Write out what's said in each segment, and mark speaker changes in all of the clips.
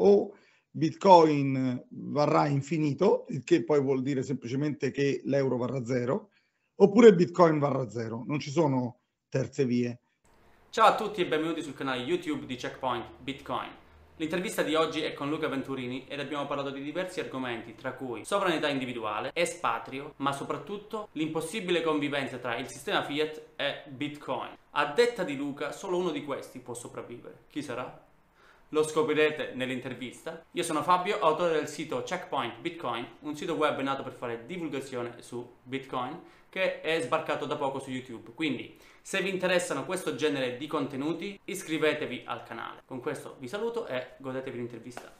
Speaker 1: o Bitcoin varrà infinito, il che poi vuol dire semplicemente che l'euro varrà zero, oppure Bitcoin varrà zero. Non ci sono terze vie.
Speaker 2: Ciao a tutti e benvenuti sul canale YouTube di Checkpoint Bitcoin. L'intervista di oggi è con Luca Venturini ed abbiamo parlato di diversi argomenti, tra cui sovranità individuale, espatrio, ma soprattutto l'impossibile convivenza tra il sistema fiat e Bitcoin. A detta di Luca, solo uno di questi può sopravvivere. Chi sarà? Lo scoprirete nell'intervista. Io sono Fabio, autore del sito Checkpoint Bitcoin, un sito web nato per fare divulgazione su Bitcoin che è sbarcato da poco su YouTube. Quindi, se vi interessano questo genere di contenuti, iscrivetevi al canale. Con questo vi saluto e godetevi l'intervista.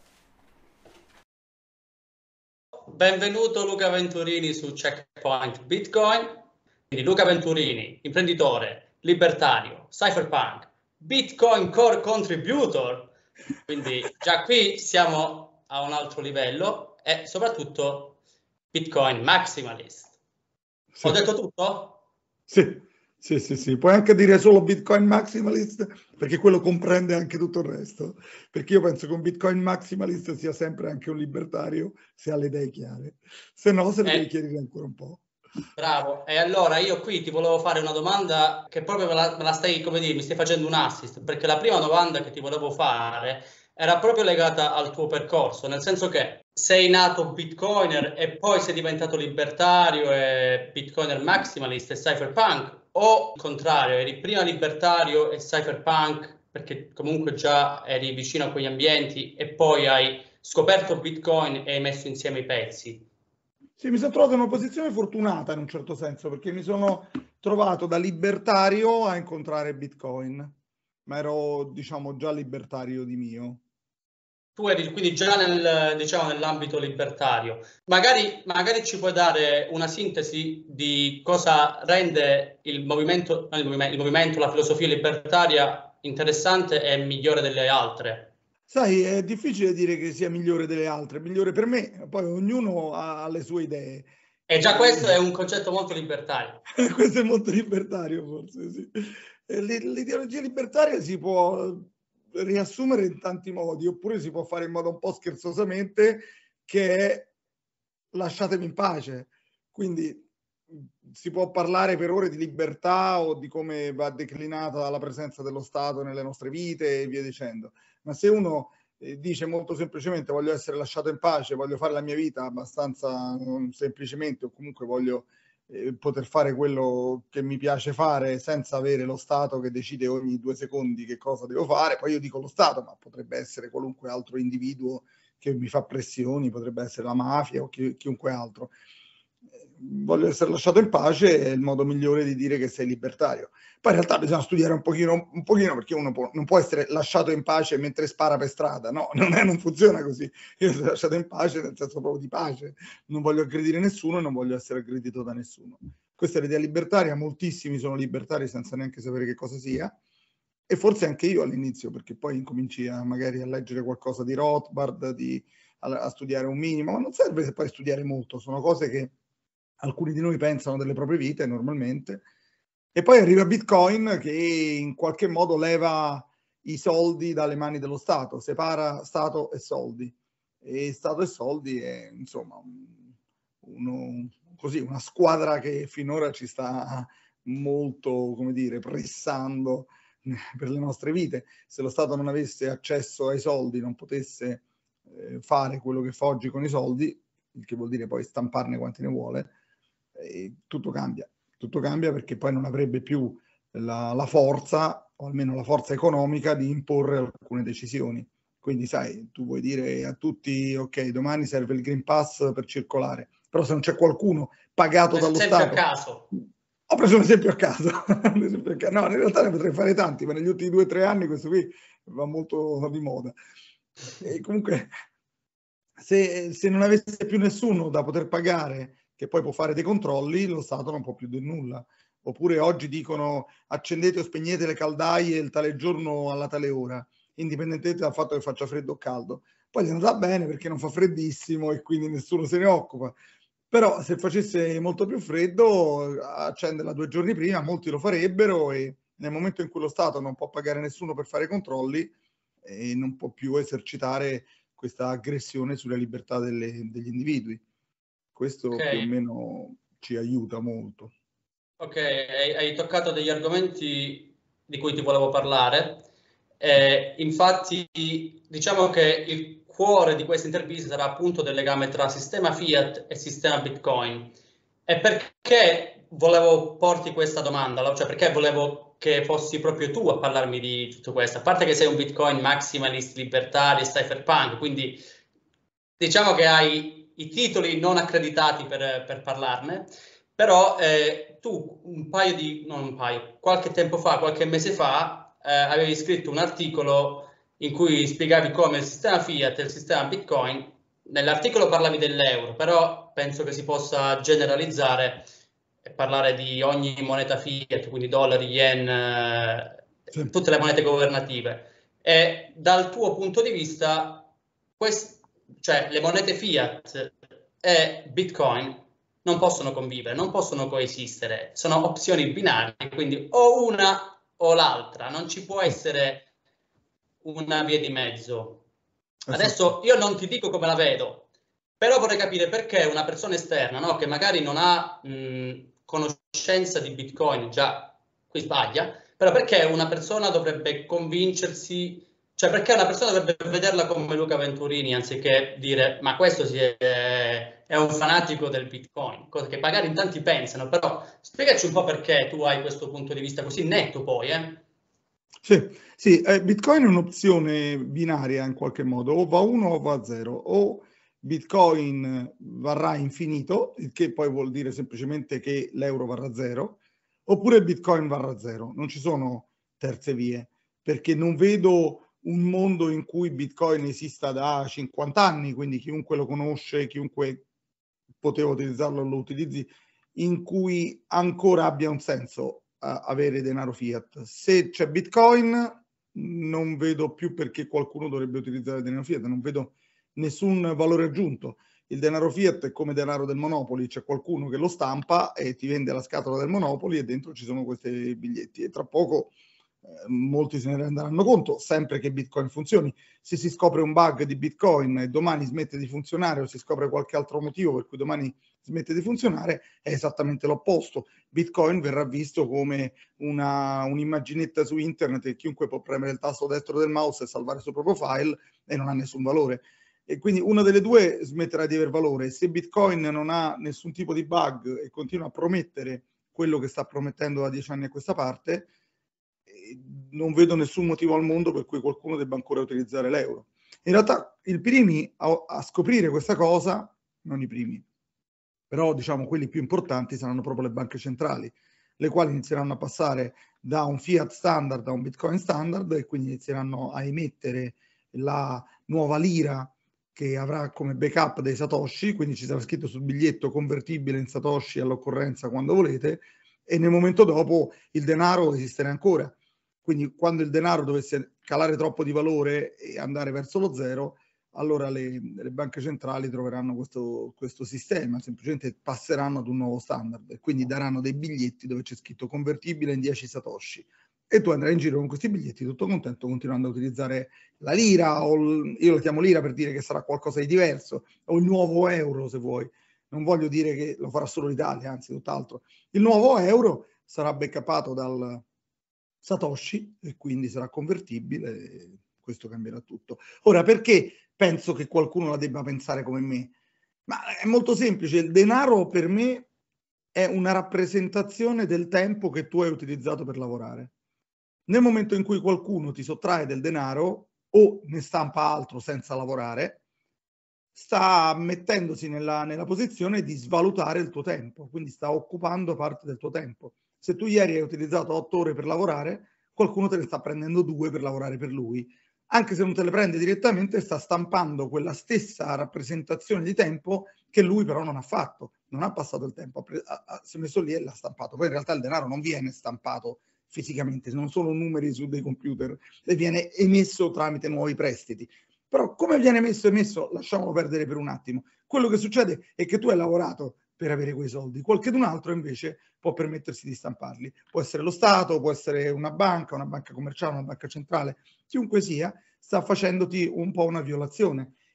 Speaker 2: Benvenuto Luca Venturini su Checkpoint Bitcoin. Quindi Luca Venturini, imprenditore, libertario, cypherpunk, Bitcoin Core Contributor. Quindi già qui siamo a un altro livello e soprattutto Bitcoin Maximalist.
Speaker 1: Sì.
Speaker 2: Ho detto tutto?
Speaker 1: Sì. Puoi anche dire solo Bitcoin Maximalist, perché quello comprende anche tutto il resto. Perché io penso che un Bitcoin Maximalist sia sempre anche un libertario, se ha le idee chiare. Se no, se le devi chiarire ancora un po'.
Speaker 2: Bravo, e allora io qui ti volevo fare una domanda che proprio me la stai, come dire, mi stai facendo un assist, perché la prima domanda che ti volevo fare era proprio legata al tuo percorso, nel senso che sei nato bitcoiner e poi sei diventato libertario e bitcoiner maximalist e cypherpunk, o il contrario, eri prima libertario e cypherpunk perché comunque già eri vicino a quegli ambienti e poi hai scoperto Bitcoin e hai messo insieme i pezzi?
Speaker 1: Sì, mi sono trovato in una posizione fortunata in un certo senso, perché mi sono trovato da libertario a incontrare Bitcoin, ma ero, diciamo, già libertario di mio.
Speaker 2: Tu eri quindi già diciamo, nell'ambito libertario. Magari ci puoi dare una sintesi di cosa rende il movimento, la filosofia libertaria interessante e migliore delle altre.
Speaker 1: Sai, è difficile dire che sia migliore delle altre, migliore per me, poi ognuno ha le sue idee.
Speaker 2: E già questo è un concetto molto libertario.
Speaker 1: Questo è molto libertario, forse, sì. L'ideologia libertaria si può riassumere in tanti modi, oppure si può fare in modo un po' scherzosamente, che è lasciatemi in pace. Quindi si può parlare per ore di libertà o di come va declinata la presenza dello Stato nelle nostre vite e via dicendo. Ma se uno dice molto semplicemente voglio essere lasciato in pace, voglio fare la mia vita abbastanza semplicemente, o comunque voglio poter fare quello che mi piace fare senza avere lo Stato che decide ogni 2 secondi che cosa devo fare, poi io dico lo Stato, ma potrebbe essere qualunque altro individuo che mi fa pressioni, potrebbe essere la mafia o chiunque altro. Voglio essere lasciato in pace è il modo migliore di dire che sei libertario. Poi in realtà bisogna studiare un pochino perché uno non può essere lasciato in pace mentre spara per strada, no, non funziona così. Io sono lasciato in pace nel senso proprio di pace, non voglio aggredire nessuno e non voglio essere aggredito da nessuno. Questa è l'idea libertaria, moltissimi sono libertari senza neanche sapere che cosa sia, e forse anche io all'inizio, perché poi incominci magari a leggere qualcosa di Rothbard, a studiare un minimo, ma non serve poi studiare molto, sono cose che alcuni di noi pensano delle proprie vite normalmente, e poi arriva Bitcoin che in qualche modo leva i soldi dalle mani dello Stato, separa Stato e soldi, e Stato e soldi è insomma una squadra che finora ci sta molto, come dire, pressando per le nostre vite. Se lo Stato non avesse accesso ai soldi, non potesse fare quello che fa oggi con i soldi, il che vuol dire poi stamparne quanti ne vuole, tutto cambia perché poi non avrebbe più la forza, o almeno la forza economica, di imporre alcune decisioni. Quindi sai, tu vuoi dire a tutti ok, domani serve il Green Pass per circolare, però se non c'è qualcuno pagato dallo Stato...
Speaker 2: a caso.
Speaker 1: Ho preso un esempio a caso. No, in realtà ne potrei fare tanti, ma negli ultimi 2 o 3 anni questo qui va molto di moda. E comunque, se non avesse più nessuno da poter pagare, che poi può fare dei controlli, lo Stato non può più dire nulla. Oppure oggi dicono accendete o spegnete le caldaie il tale giorno alla tale ora, indipendentemente dal fatto che faccia freddo o caldo. Poi gli andrà bene perché non fa freddissimo e quindi nessuno se ne occupa. Però se facesse molto più freddo, accenderla 2 giorni prima, molti lo farebbero, e nel momento in cui lo Stato non può pagare nessuno per fare i controlli, non può più esercitare questa aggressione sulla libertà degli individui. Questo più o meno ci aiuta molto.
Speaker 2: Ok, hai toccato degli argomenti di cui ti volevo parlare. Infatti, diciamo che il cuore di questa intervista sarà appunto del legame tra sistema Fiat e sistema Bitcoin. E perché volevo porti questa domanda? Cioè, perché volevo che fossi proprio tu a parlarmi di tutto questo? A parte che sei un Bitcoin maximalist, libertario, cypherpunk, quindi diciamo che hai i titoli non accreditati per parlarne. Però tu qualche tempo fa, qualche mese fa, avevi scritto un articolo in cui spiegavi come il sistema Fiat e il sistema Bitcoin. Nell'articolo parlavi dell'euro, però penso che si possa generalizzare e parlare di ogni moneta Fiat, quindi dollari, yen,
Speaker 1: Sì.
Speaker 2: tutte le monete governative. E dal tuo punto di vista, cioè le monete Fiat e Bitcoin non possono convivere, non possono coesistere, sono opzioni binarie, quindi o una o l'altra, non ci può essere una via di mezzo. Adesso io non ti dico come la vedo, però vorrei capire perché una persona esterna, no, che magari non ha conoscenza di Bitcoin, già qui sbaglia, però perché una persona dovrebbe convincersi, cioè perché una persona dovrebbe vederla come Luca Venturini anziché dire ma questo è un fanatico del Bitcoin, cosa che magari in tanti pensano, però spiegaci un po' perché tu hai questo punto di vista così netto poi,
Speaker 1: Sì, Bitcoin è un'opzione binaria in qualche modo, o va 1 o va 0, o Bitcoin varrà infinito, il che poi vuol dire semplicemente che l'euro varrà 0, oppure Bitcoin varrà 0. Non ci sono terze vie, perché non vedo un mondo in cui Bitcoin esista da 50 anni, quindi chiunque lo conosce, chiunque poteva utilizzarlo lo utilizzi, in cui ancora abbia un senso avere denaro fiat. Se c'è Bitcoin, non vedo più perché qualcuno dovrebbe utilizzare denaro fiat, non vedo nessun valore aggiunto. Il denaro fiat è come denaro del Monopoly, c'è qualcuno che lo stampa e ti vende la scatola del Monopoly e dentro ci sono questi biglietti e tra poco molti se ne renderanno conto, sempre che Bitcoin funzioni. Se si scopre un bug di Bitcoin e domani smette di funzionare o si scopre qualche altro motivo per cui domani smette di funzionare, è esattamente l'opposto. Bitcoin verrà visto come un'immaginetta su internet che chiunque può premere il tasto destro del mouse e salvare il suo proprio file e non ha nessun valore. E quindi una delle due smetterà di aver valore. Se Bitcoin non ha nessun tipo di bug e continua a promettere quello che sta promettendo da 10 anni a questa parte, non vedo nessun motivo al mondo per cui qualcuno debba ancora utilizzare l'euro. In realtà i primi a scoprire questa cosa, non i primi, però diciamo quelli più importanti saranno proprio le banche centrali, le quali inizieranno a passare da un fiat standard a un bitcoin standard e quindi inizieranno a emettere la nuova lira che avrà come backup dei satoshi, quindi ci sarà scritto sul biglietto convertibile in satoshi all'occorrenza quando volete, e nel momento dopo il denaro esisterà ancora. Quindi quando il denaro dovesse calare troppo di valore e andare verso lo zero, allora le banche centrali troveranno questo sistema, semplicemente passeranno ad un nuovo standard e quindi daranno dei biglietti dove c'è scritto convertibile in 10 satoshi e tu andrai in giro con questi biglietti tutto contento continuando a utilizzare la lira o io lo chiamo lira per dire che sarà qualcosa di diverso, o il nuovo euro se vuoi. Non voglio dire che lo farà solo l'Italia, anzi tutt'altro. Il nuovo euro sarà backupato dal Satoshi e quindi sarà convertibile e questo cambierà tutto. Ora, perché penso che qualcuno la debba pensare come me? Ma è molto semplice, il denaro per me è una rappresentazione del tempo che tu hai utilizzato per lavorare. Nel momento in cui qualcuno ti sottrae del denaro o ne stampa altro senza lavorare, sta mettendosi nella posizione di svalutare il tuo tempo, quindi sta occupando parte del tuo tempo. Se tu ieri hai utilizzato 8 ore per lavorare, qualcuno te ne sta prendendo 2 per lavorare per lui. Anche se non te le prende direttamente, sta stampando quella stessa rappresentazione di tempo che lui però non ha fatto. Non ha passato il tempo, si è messo lì e l'ha stampato. Poi in realtà il denaro non viene stampato fisicamente, non sono numeri su dei computer, e viene emesso tramite nuovi prestiti. Però come viene emesso, lasciamolo perdere per un attimo. Quello che succede è che tu hai lavorato per avere quei soldi, qualcun altro invece può permettersi di stamparli. Può essere lo Stato, può essere una banca commerciale, una banca centrale, chiunque sia, sta facendoti un po' una violazione.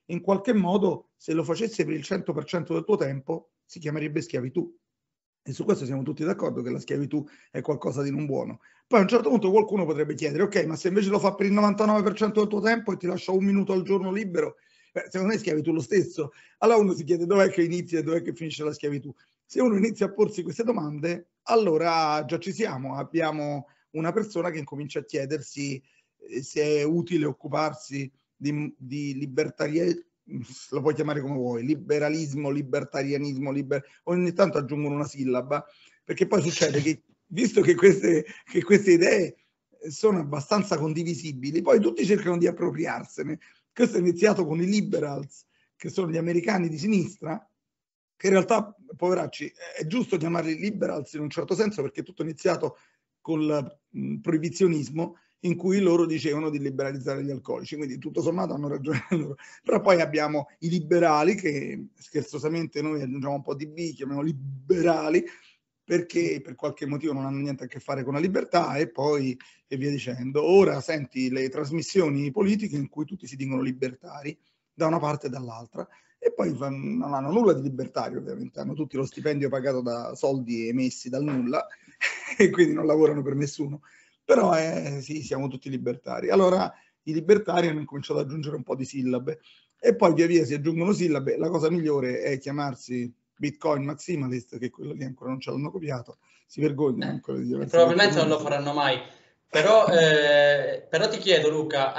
Speaker 1: in qualche modo, se lo facesse per il 100% del tuo tempo, si chiamerebbe schiavitù. E su questo siamo tutti d'accordo che la schiavitù è qualcosa di non buono. Poi a un certo punto qualcuno potrebbe chiedere, ok, ma se invece lo fa per il 99% del tuo tempo e ti lascia 1 minuto al giorno libero, secondo me è schiavitù lo stesso. Allora uno si chiede dov'è che inizia e dov'è che finisce la schiavitù. Se uno inizia a porsi queste domande, allora già ci siamo, abbiamo una persona che incomincia a chiedersi se è utile occuparsi di libertarianismo, lo puoi chiamare come vuoi, liberalismo, libertarianismo, ogni tanto aggiungono una sillaba, perché poi succede che, visto che queste idee sono abbastanza condivisibili, poi tutti cercano di appropriarsene. Questo è iniziato con i liberals, che sono gli americani di sinistra, che in realtà, poveracci, è giusto chiamarli liberals in un certo senso, perché tutto è iniziato col proibizionismo, in cui loro dicevano di liberalizzare gli alcolici, quindi tutto sommato hanno ragione loro. Però poi abbiamo i liberali, che scherzosamente noi aggiungiamo un po' di B, chiamiamo liberali, perché per qualche motivo non hanno niente a che fare con la libertà, e poi e via dicendo. Ora senti le trasmissioni politiche in cui tutti si dicono libertari, da una parte e dall'altra, e poi non hanno nulla di libertario, ovviamente, hanno tutti lo stipendio pagato da soldi emessi dal nulla, e quindi non lavorano per nessuno. Però sì, siamo tutti libertari. Allora i libertari hanno cominciato ad aggiungere un po' di sillabe, e poi via via si aggiungono sillabe. La cosa migliore è chiamarsi Bitcoin Maximalist, che è quello che ancora non ce l'hanno copiato, si vergognano ancora di dire.
Speaker 3: Probabilmente non lo faranno mai. Però ti chiedo, Luca,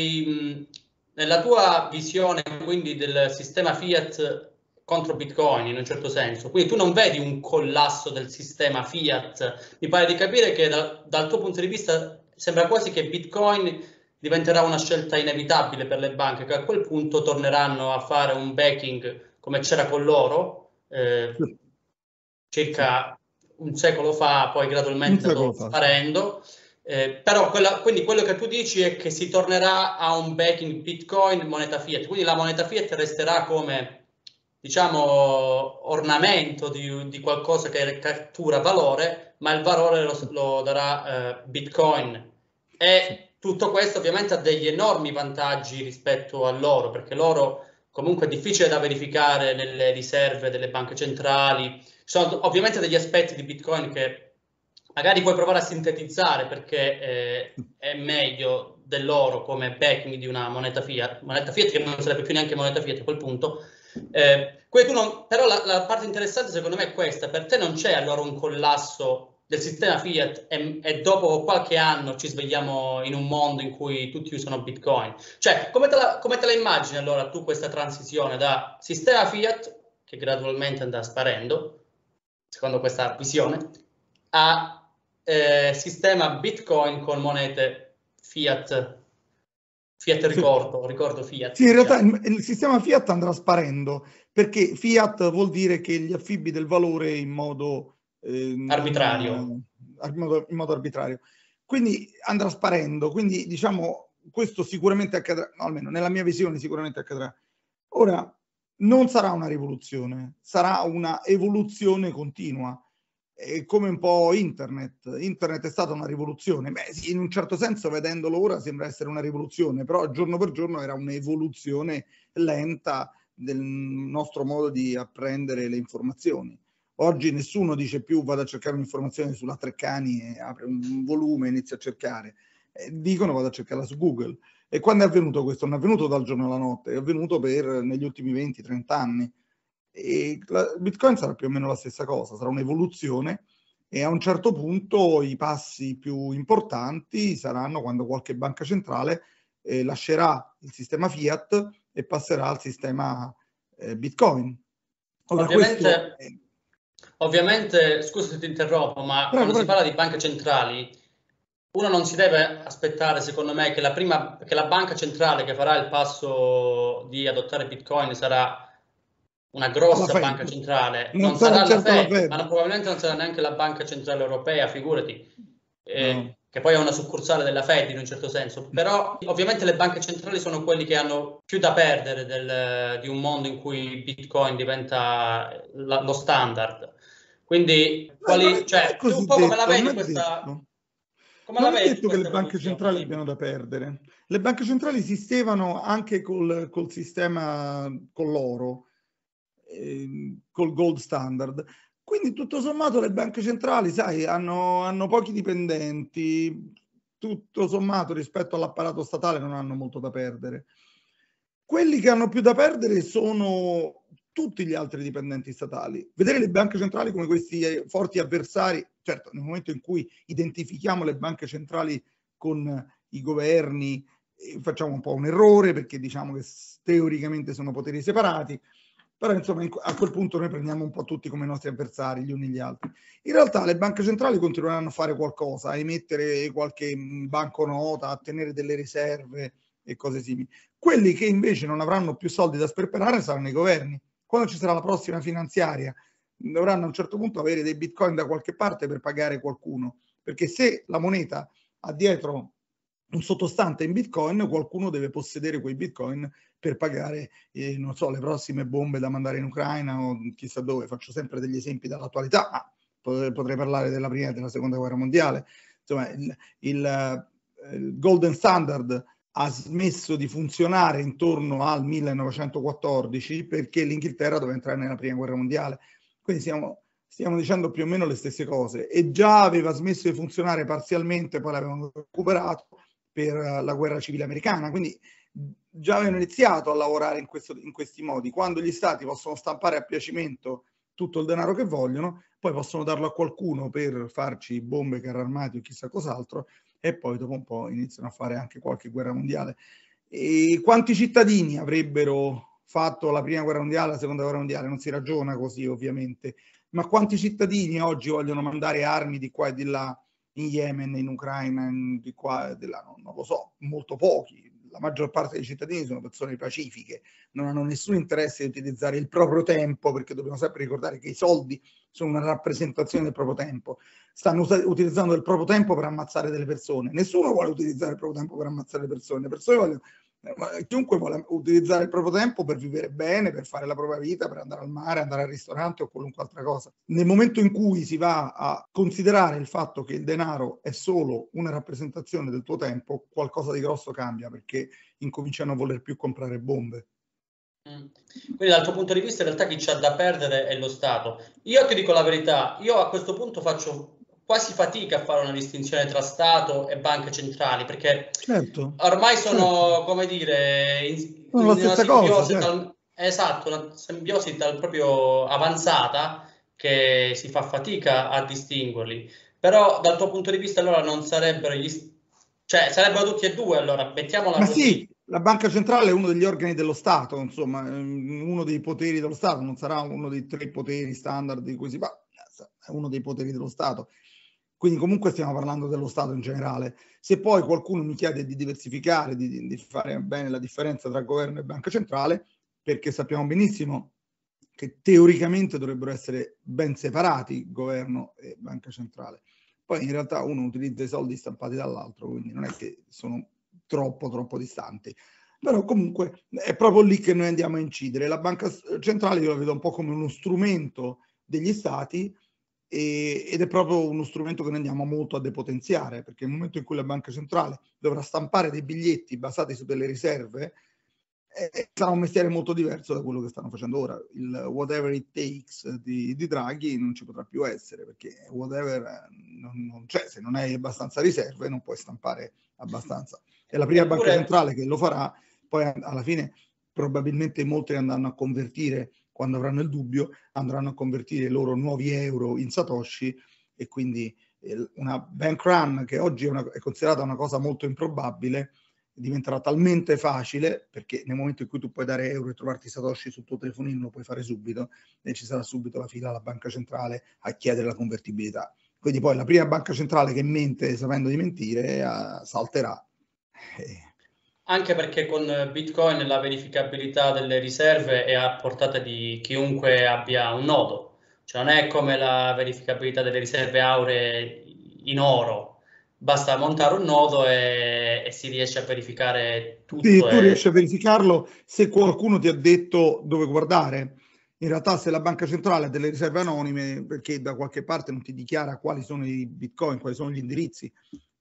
Speaker 3: nella tua visione quindi del sistema Fiat contro Bitcoin, in un certo senso, quindi tu non vedi un collasso del sistema Fiat? Mi pare di capire che dal tuo punto di vista sembra quasi che Bitcoin diventerà una scelta inevitabile per le banche, che a quel punto torneranno a fare un backing come c'era con l'oro, circa un secolo fa, poi gradualmente sparendo. Però quindi quello che tu dici è che si tornerà a un backing Bitcoin moneta Fiat, quindi la moneta Fiat resterà come, diciamo, ornamento di qualcosa che cattura valore, ma il valore lo darà Bitcoin. E tutto questo ovviamente ha degli enormi vantaggi rispetto all'oro, perché l'oro comunque è difficile da verificare nelle riserve delle banche centrali. Ci sono ovviamente degli aspetti di Bitcoin che magari puoi provare a sintetizzare, perché è meglio dell'oro come backing di una moneta Fiat che non sarebbe più neanche moneta Fiat a quel punto. Però la parte interessante secondo me è questa: per te non c'è allora un collasso del sistema Fiat e dopo qualche anno ci svegliamo in un mondo in cui tutti usano Bitcoin? Cioè, come te la immagini allora tu questa transizione da sistema Fiat, che gradualmente andrà sparendo, secondo questa visione, a sistema Bitcoin con monete Fiat ricordo Fiat.
Speaker 1: Sì, in realtà il sistema Fiat andrà sparendo, perché Fiat vuol dire che gli affibi del valore in modo
Speaker 3: arbitrario.
Speaker 1: In modo arbitrario. Quindi andrà sparendo, quindi diciamo questo sicuramente accadrà, no, almeno nella mia visione sicuramente accadrà. Ora, non sarà una rivoluzione, sarà una evoluzione continua. Come un po' internet è stata una rivoluzione. Beh sì, in un certo senso vedendolo ora sembra essere una rivoluzione, però giorno per giorno era un'evoluzione lenta del nostro modo di apprendere le informazioni. Oggi nessuno dice più vado a cercare un'informazione sulla Treccani e apre un volume e inizia a cercare, dicono vado a cercarla su Google. E quando è avvenuto questo? Non è avvenuto dal giorno alla notte, è avvenuto negli ultimi 20-30 anni. E Bitcoin sarà più o meno la stessa cosa, sarà un'evoluzione, e a un certo punto i passi più importanti saranno quando qualche banca centrale lascerà il sistema Fiat e passerà al sistema Bitcoin.
Speaker 3: Ora, ovviamente, scusa se ti interrompo, ma quando si parla di banche centrali, uno non si deve aspettare, secondo me, che la banca centrale che farà il passo di adottare Bitcoin sarà una grossa banca centrale. Non sarà la Fed, ma probabilmente non sarà neanche la Banca Centrale Europea, figurati, che poi è una succursale della Fed in un certo senso. Però ovviamente le banche centrali sono quelli che hanno più da perdere di un mondo in cui Bitcoin diventa lo standard. Quindi tu un po' come la vedi questa... Come
Speaker 1: non
Speaker 3: la
Speaker 1: è
Speaker 3: vedi
Speaker 1: detto che le
Speaker 3: questa
Speaker 1: banche
Speaker 3: evoluzione?
Speaker 1: centrali
Speaker 3: Dimmi.
Speaker 1: abbiano da perdere. Le banche centrali esistevano anche col sistema, con l'oro, col gold standard. Quindi tutto sommato le banche centrali, sai, hanno pochi dipendenti, tutto sommato rispetto all'apparato statale non hanno molto da perdere. Quelli che hanno più da perdere sono tutti gli altri dipendenti statali. Vedere le banche centrali come questi forti avversari, certo, nel momento in cui identifichiamo le banche centrali con i governi, facciamo un po' un errore perché diciamo che teoricamente sono poteri separati, però insomma a quel punto noi prendiamo un po' tutti come i nostri avversari, gli uni gli altri. In realtà le banche centrali continueranno a fare qualcosa, a emettere qualche banconota, a tenere delle riserve e cose simili. Quelli che invece non avranno più soldi da sperperare saranno i governi. Quando ci sarà la prossima finanziaria, dovranno a un certo punto avere dei bitcoin da qualche parte per pagare qualcuno, perché se la moneta ha dietro un sottostante in bitcoin, qualcuno deve possedere quei bitcoin per pagare, non so, le prossime bombe da mandare in Ucraina o chissà dove. Faccio sempre degli esempi dall'attualità, ma potrei parlare della prima e della seconda guerra mondiale. Insomma, il Golden Standard ha smesso di funzionare intorno al 1914 perché l'Inghilterra doveva entrare nella prima guerra mondiale. Quindi stiamo dicendo più o meno le stesse cose, e già aveva smesso di funzionare parzialmente, poi l'avevano recuperato per la guerra civile americana, quindi già avevano iniziato a lavorare in questi modi. Quando gli stati possono stampare a piacimento tutto il denaro che vogliono, poi possono darlo a qualcuno per farci bombe, carri armati o chissà cos'altro, e poi dopo un po' iniziano a fare anche qualche guerra mondiale. E quanti cittadini avrebbero fatto la prima guerra mondiale, la seconda guerra mondiale? Non si ragiona così ovviamente, ma quanti cittadini oggi vogliono mandare armi di qua e di là, in Yemen, in Ucraina, di qua e di là? Non lo so, molto pochi. La maggior parte dei cittadini sono persone pacifiche, non hanno nessun interesse di utilizzare il proprio tempo, perché dobbiamo sempre ricordare che i soldi sono una rappresentazione del proprio tempo. Stanno utilizzando il proprio tempo per ammazzare delle persone. Nessuno vuole utilizzare il proprio tempo per ammazzare le persone. Le persone vogliono, chiunque vuole utilizzare il proprio tempo per vivere bene, per fare la propria vita, per andare al mare, andare al ristorante o qualunque altra cosa. Nel momento in cui si va a considerare il fatto che il denaro è solo una rappresentazione del tuo tempo, qualcosa di grosso cambia, perché incominciano a voler più comprare bombe.
Speaker 3: Quindi dal tuo punto di vista in realtà chi c'ha da perdere è lo Stato. Io ti dico la verità, io a questo punto faccio quasi fatica a fare una distinzione tra Stato e banche centrali, perché ormai sono, come dire, in una simbiosi, esatto, una simbiosi proprio avanzata, che si fa fatica a distinguerli. Però dal tuo punto di vista allora non sarebbero cioè sarebbero tutti e due, allora mettiamola così.
Speaker 1: Sì, la banca centrale è uno degli organi dello Stato, insomma, uno dei poteri dello Stato, non sarà uno dei 3 poteri standard di cui si parla, è uno dei poteri dello Stato. Quindi comunque stiamo parlando dello Stato in generale. Se poi qualcuno mi chiede di diversificare, di fare bene la differenza tra governo e banca centrale, perché sappiamo benissimo che teoricamente dovrebbero essere ben separati governo e banca centrale. Poi in realtà uno utilizza i soldi stampati dall'altro, quindi non è che sono troppo distanti. Però comunque è proprio lì che noi andiamo a incidere. La banca centrale io la vedo un po' come uno strumento degli stati, ed è proprio uno strumento che noi andiamo molto a depotenziare, perché nel momento in cui la banca centrale dovrà stampare dei biglietti basati su delle riserve, sarà un mestiere molto diverso da quello che stanno facendo ora. Il whatever it takes di Draghi non ci potrà più essere, perché whatever non c'è. Se non hai abbastanza riserve non puoi stampare abbastanza. È la prima banca centrale che lo farà, poi alla fine probabilmente molti andranno a convertire, quando avranno il dubbio, andranno a convertire i loro nuovi euro in Satoshi, e quindi una bank run che oggi è considerata una cosa molto improbabile diventerà talmente facile, perché nel momento in cui tu puoi dare euro e trovarti Satoshi sul tuo telefonino lo puoi fare subito, e ci sarà subito la fila alla banca centrale a chiedere la convertibilità. Quindi poi la prima banca centrale che mente sapendo di mentire salterà.
Speaker 3: Anche perché con Bitcoin la verificabilità delle riserve è a portata di chiunque abbia un nodo, cioè non è come la verificabilità delle riserve auree in oro, basta montare un nodo e si riesce a verificare tutto.
Speaker 1: Sì, tu riesci a verificarlo se qualcuno ti ha detto dove guardare. In realtà se la banca centrale ha delle riserve anonime, perché da qualche parte non ti dichiara quali sono i bitcoin, quali sono gli indirizzi,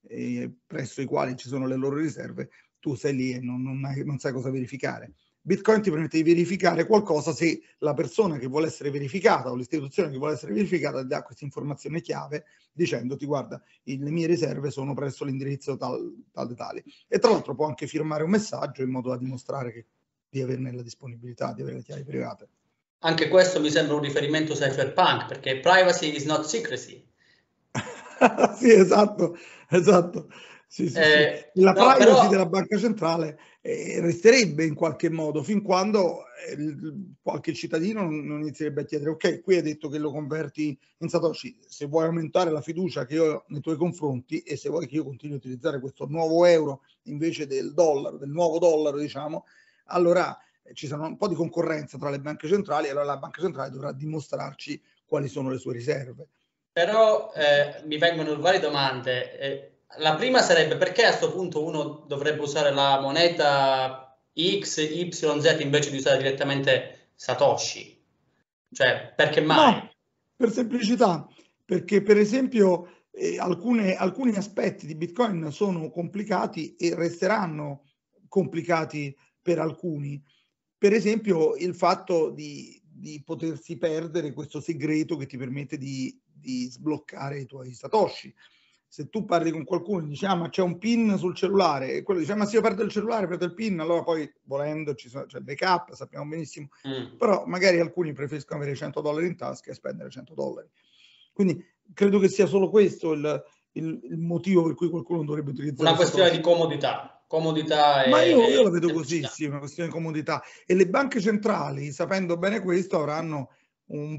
Speaker 1: presso i quali ci sono le loro riserve, tu sei lì e non sai cosa verificare. Bitcoin ti permette di verificare qualcosa se la persona che vuole essere verificata o l'istituzione che vuole essere verificata ti dà questa informazione chiave dicendoti guarda, le mie riserve sono presso l'indirizzo tale. E tra l'altro può anche firmare un messaggio in modo da dimostrare di averne la disponibilità, di avere le chiavi private.
Speaker 3: Anche questo mi sembra un riferimento cypherpunk, perché privacy is not secrecy.
Speaker 1: Sì, esatto. Sì. La privacy della banca centrale resterebbe in qualche modo fin quando qualche cittadino non inizierebbe a chiedere ok, qui hai detto che lo converti in Satoshi, se vuoi aumentare la fiducia che io ho nei tuoi confronti e se vuoi che io continui a utilizzare questo nuovo euro invece del dollaro, del nuovo dollaro diciamo, allora ci sarà un po' di concorrenza tra le banche centrali e allora la banca centrale dovrà dimostrarci quali sono le sue riserve.
Speaker 3: Però mi vengono varie domande. La prima sarebbe perché a questo punto uno dovrebbe usare la moneta X, Y, Z invece di usare direttamente Satoshi? Cioè, perché mai?
Speaker 1: No, per semplicità, perché per esempio alcuni aspetti di Bitcoin sono complicati e resteranno complicati per alcuni. Per esempio il fatto di potersi perdere questo segreto che ti permette di sbloccare i tuoi Satoshi. Se tu parli con qualcuno e dici ma c'è un PIN sul cellulare e quello dice ma se io perdo il cellulare, perdo il PIN, allora poi volendo c'è il backup, sappiamo benissimo, però magari alcuni preferiscono avere $100 in tasca e spendere $100. Quindi credo che sia solo questo il motivo per cui qualcuno dovrebbe utilizzare
Speaker 3: una questione
Speaker 1: Satoshi.
Speaker 3: di comodità
Speaker 1: Ma io la vedo così, sì, una questione di comodità. E le banche centrali, sapendo bene questo, avranno un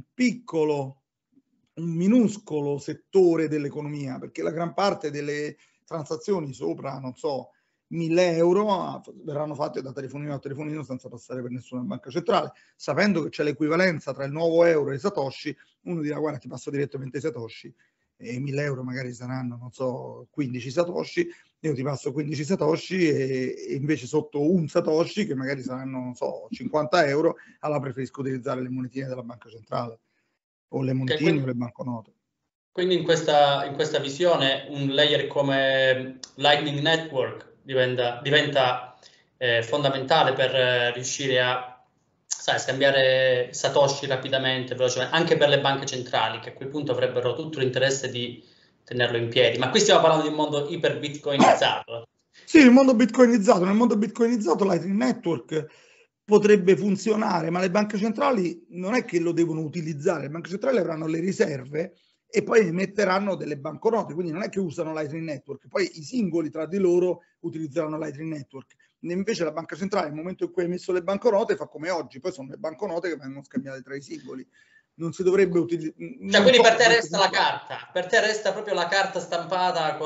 Speaker 1: minuscolo settore dell'economia, perché la gran parte delle transazioni sopra, non so, 1.000 euro verranno fatte da telefonino a telefonino senza passare per nessuna banca centrale. Sapendo che c'è l'equivalenza tra il nuovo euro e i Satoshi, uno dirà guarda ti passo direttamente i Satoshi e 1.000 euro magari saranno, non so, 15 Satoshi, io ti passo 15 Satoshi e invece sotto un Satoshi, che magari saranno, non so, 50 euro, allora preferisco utilizzare le monetine della banca centrale o le monetine o le banconote.
Speaker 3: Quindi in questa visione un layer come Lightning Network diventa fondamentale per riuscire a scambiare Satoshi rapidamente, velocemente, anche per le banche centrali, che a quel punto avrebbero tutto l'interesse di tenerlo in piedi. Ma qui stiamo parlando di un mondo iper bitcoinizzato.
Speaker 1: Sì, il mondo bitcoinizzato. Nel mondo bitcoinizzato Lightning Network potrebbe funzionare, ma le banche centrali non è che lo devono utilizzare, le banche centrali avranno le riserve e poi emetteranno delle banconote, quindi non è che usano Lightning Network, poi i singoli tra di loro utilizzeranno Lightning Network. Invece la banca centrale nel momento in cui ha emesso le banconote fa come oggi, poi sono le banconote che vengono scambiate tra i singoli. Non si dovrebbe utilizzare.
Speaker 3: Cioè, quindi per te resta la carta, per te resta proprio la carta stampata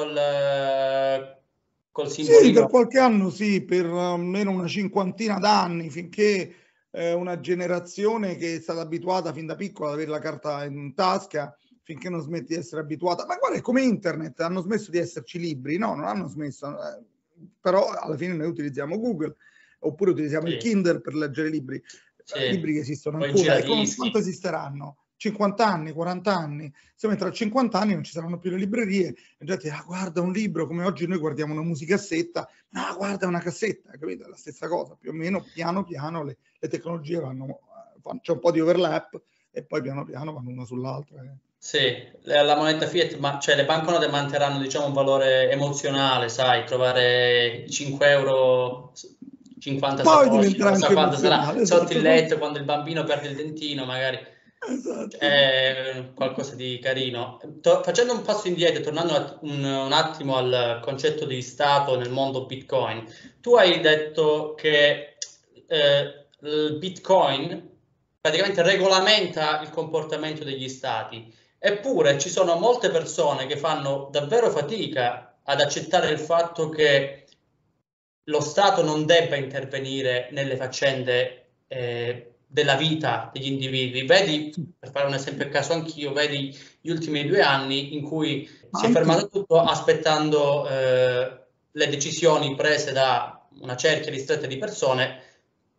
Speaker 3: col simbolino?
Speaker 1: Sì, per qualche anno sì, per almeno una cinquantina d'anni, finché una generazione che è stata abituata fin da piccola ad avere la carta in tasca, finché non smetti di essere abituata. Ma guarda, è come internet, hanno smesso di esserci libri? No, non hanno smesso, però alla fine noi utilizziamo Google, oppure utilizziamo il Kindle per leggere libri. Libri che esistono ancora. E quanto esisteranno? 50 anni, 40 anni, se tra 50 anni non ci saranno più le librerie, la gente guarda un libro come oggi noi guardiamo una musicassetta, no, guarda una cassetta, capito? È la stessa cosa, più o meno piano piano le tecnologie vanno, c'è un po' di overlap e poi piano piano vanno una sull'altra.
Speaker 3: Sì, la moneta fiat, cioè le banconote manterranno diciamo un valore emozionale, sai, trovare 5 euro, 50 Satoshi, non so quando sarà, sotto il letto quando il bambino perde il dentino magari.
Speaker 1: Esatto.
Speaker 3: È qualcosa di carino. Facendo un passo indietro, tornando un attimo al concetto di Stato nel mondo Bitcoin, tu hai detto che il Bitcoin praticamente regolamenta il comportamento degli Stati, eppure ci sono molte persone che fanno davvero fatica ad accettare il fatto che lo Stato non debba intervenire nelle faccende della vita degli individui. Vedi, per fare un esempio a caso anch'io, vedi gli ultimi 2 anni in cui si è fermato tutto aspettando le decisioni prese da una cerchia ristretta di persone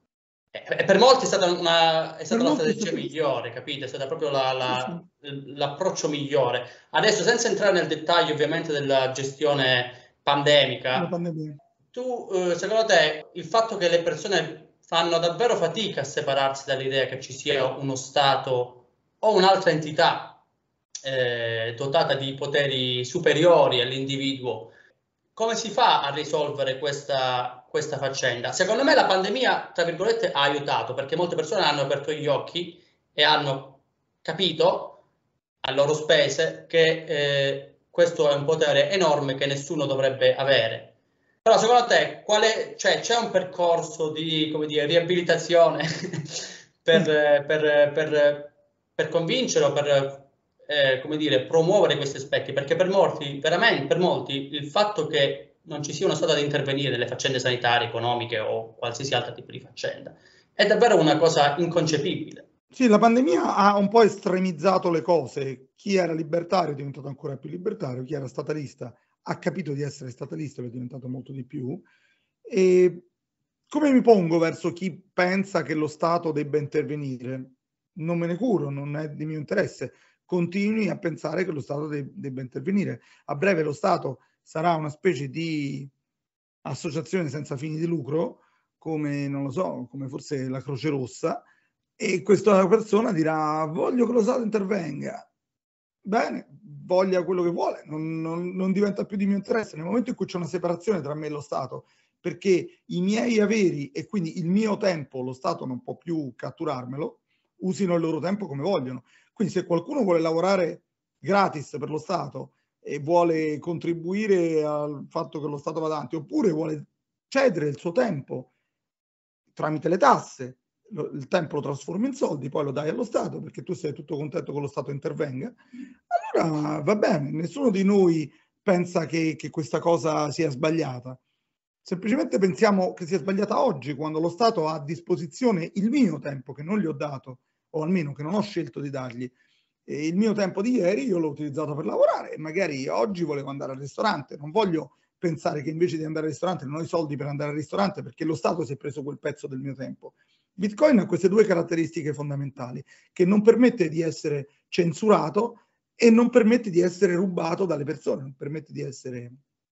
Speaker 3: Per molti è stata la strategia
Speaker 1: sì.
Speaker 3: migliore, capite? È stata proprio
Speaker 1: Sì.
Speaker 3: l'approccio migliore. Adesso, senza entrare nel dettaglio ovviamente della gestione
Speaker 1: La
Speaker 3: pandemica,
Speaker 1: pandemia.
Speaker 3: tu, secondo te, il fatto che le persone fanno davvero fatica a separarsi dall'idea che ci sia uno Stato o un'altra entità dotata di poteri superiori all'individuo, come si fa a risolvere questa faccenda? Secondo me la pandemia, tra virgolette, ha aiutato, perché molte persone hanno aperto gli occhi e hanno capito a loro spese che questo è un potere enorme che nessuno dovrebbe avere. Però secondo te c'è un percorso di, come dire, riabilitazione per convincerlo, come dire, promuovere questi aspetti? Perché per molti, veramente per molti, il fatto che non ci sia uno Stato ad intervenire nelle faccende sanitarie, economiche o qualsiasi altro tipo di faccenda è davvero una cosa inconcepibile.
Speaker 1: Sì, la pandemia ha un po' estremizzato le cose. Chi era libertario è diventato ancora più libertario, chi era statalista ha capito di essere statalista, è diventato molto di più. E come mi pongo verso chi pensa che lo Stato debba intervenire? Non me ne curo, non è di mio interesse. Continui a pensare che lo Stato debba intervenire. A breve lo Stato sarà una specie di associazione senza fini di lucro, come, non lo so, come forse la Croce Rossa, e questa persona dirà voglio che lo Stato intervenga. Bene, voglia quello che vuole, non diventa più di mio interesse. Nel momento in cui c'è una separazione tra me e lo Stato, perché i miei averi e quindi il mio tempo lo Stato non può più catturarmelo, usino il loro tempo come vogliono. Quindi se qualcuno vuole lavorare gratis per lo Stato e vuole contribuire al fatto che lo Stato vada avanti, oppure vuole cedere il suo tempo tramite le tasse, il tempo lo trasformi in soldi, poi lo dai allo Stato perché tu sei tutto contento che lo Stato intervenga, allora va bene, nessuno di noi pensa che questa cosa sia sbagliata. Semplicemente pensiamo che sia sbagliata oggi, quando lo Stato ha a disposizione il mio tempo, che non gli ho dato, o almeno che non ho scelto di dargli. E il mio tempo di ieri io l'ho utilizzato per lavorare e magari oggi volevo andare al ristorante, non voglio pensare che invece di andare al ristorante non ho i soldi per andare al ristorante perché lo Stato si è preso quel pezzo del mio tempo. Bitcoin ha queste due caratteristiche fondamentali, che non permette di essere censurato e non permette di essere rubato dalle persone, non permette di essere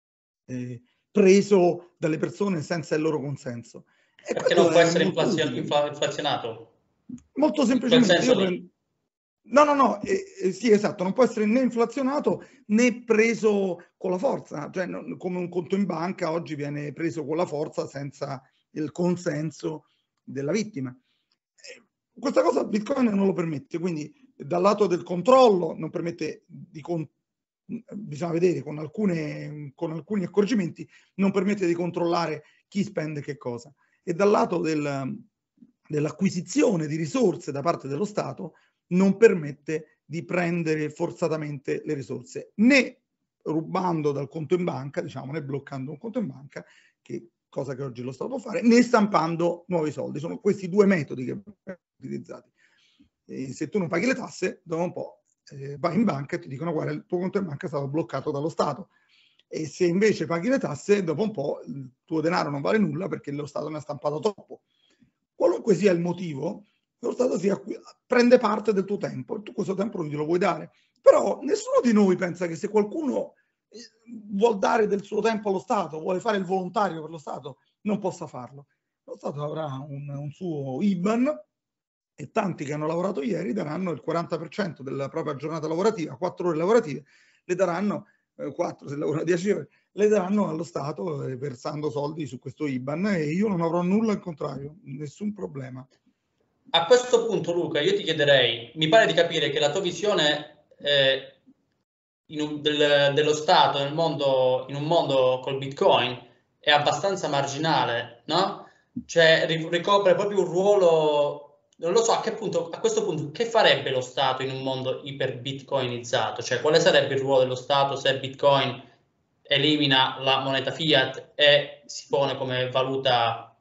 Speaker 1: preso dalle persone senza il loro consenso. E
Speaker 3: Perché non può essere
Speaker 1: molto
Speaker 3: inflazionato?
Speaker 1: molto
Speaker 3: In quel
Speaker 1: semplicemente
Speaker 3: senso
Speaker 1: io
Speaker 3: lì.
Speaker 1: No, sì, esatto, non può essere né inflazionato né preso con la forza, cioè come un conto in banca oggi viene preso con la forza senza il consenso della vittima. Questa cosa Bitcoin non lo permette, quindi dal lato del controllo non permette bisogna vedere con alcuni accorgimenti, non permette di controllare chi spende che cosa. E dal lato dell'acquisizione di risorse da parte dello Stato non permette di prendere forzatamente le risorse, né rubando dal conto in banca, diciamo, né bloccando un conto in banca, cosa che oggi lo Stato può fare, né stampando nuovi soldi. Sono questi due metodi che vengono utilizzati. E se tu non paghi le tasse, dopo un po' vai in banca e ti dicono guarda, il tuo conto in banca è stato bloccato dallo Stato. E se invece paghi le tasse, dopo un po' il tuo denaro non vale nulla perché lo Stato ne ha stampato troppo. Qualunque sia il motivo, lo Stato prende parte del tuo tempo e tu questo tempo non glielo vuoi dare. Però nessuno di noi pensa che se qualcuno vuol dare del suo tempo allo Stato, vuole fare il volontario per lo Stato, non possa farlo. Lo Stato avrà un suo IBAN e tanti che hanno lavorato ieri daranno il 40% della propria giornata lavorativa, 4 ore lavorative, le daranno 4 se lavorano 10 ore, le daranno allo Stato versando soldi su questo IBAN e io non avrò nulla al contrario, nessun problema.
Speaker 3: A questo punto, Luca, io ti chiederei, mi pare di capire che la tua visione dello Stato in un mondo col Bitcoin è abbastanza marginale, no? Cioè ricopre proprio un ruolo, non lo so a questo punto, che farebbe lo Stato in un mondo iper-bitcoinizzato? Cioè quale sarebbe il ruolo dello Stato se Bitcoin elimina la moneta fiat e si pone come valuta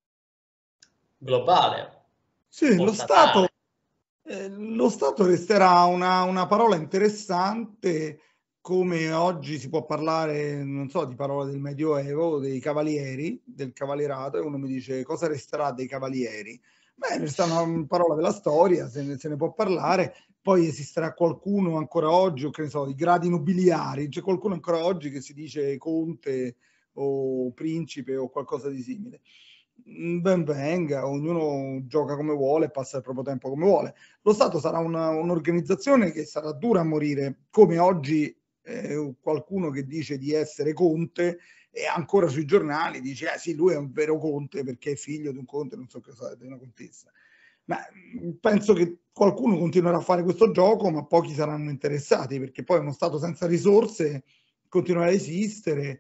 Speaker 3: globale
Speaker 1: Sì,
Speaker 3: o statale?
Speaker 1: lo Stato resterà una parola interessante come oggi si può parlare, non so, di parole del Medioevo, dei cavalieri, del cavalierato, e uno mi dice cosa resterà dei cavalieri? Beh, resta una parola della storia, se ne può parlare, poi esisterà qualcuno ancora oggi, o che ne so, i gradi nobiliari, c'è qualcuno ancora oggi che si dice conte o principe o qualcosa di simile. Ben venga, ognuno gioca come vuole, passa il proprio tempo come vuole. Lo Stato sarà un'organizzazione che sarà dura a morire, come oggi qualcuno che dice di essere conte e ancora sui giornali dice sì, lui è un vero conte perché è figlio di un conte, non so cosa, di una contessa. Ma penso che qualcuno continuerà a fare questo gioco, ma pochi saranno interessati, perché poi uno Stato senza risorse continuerà a esistere.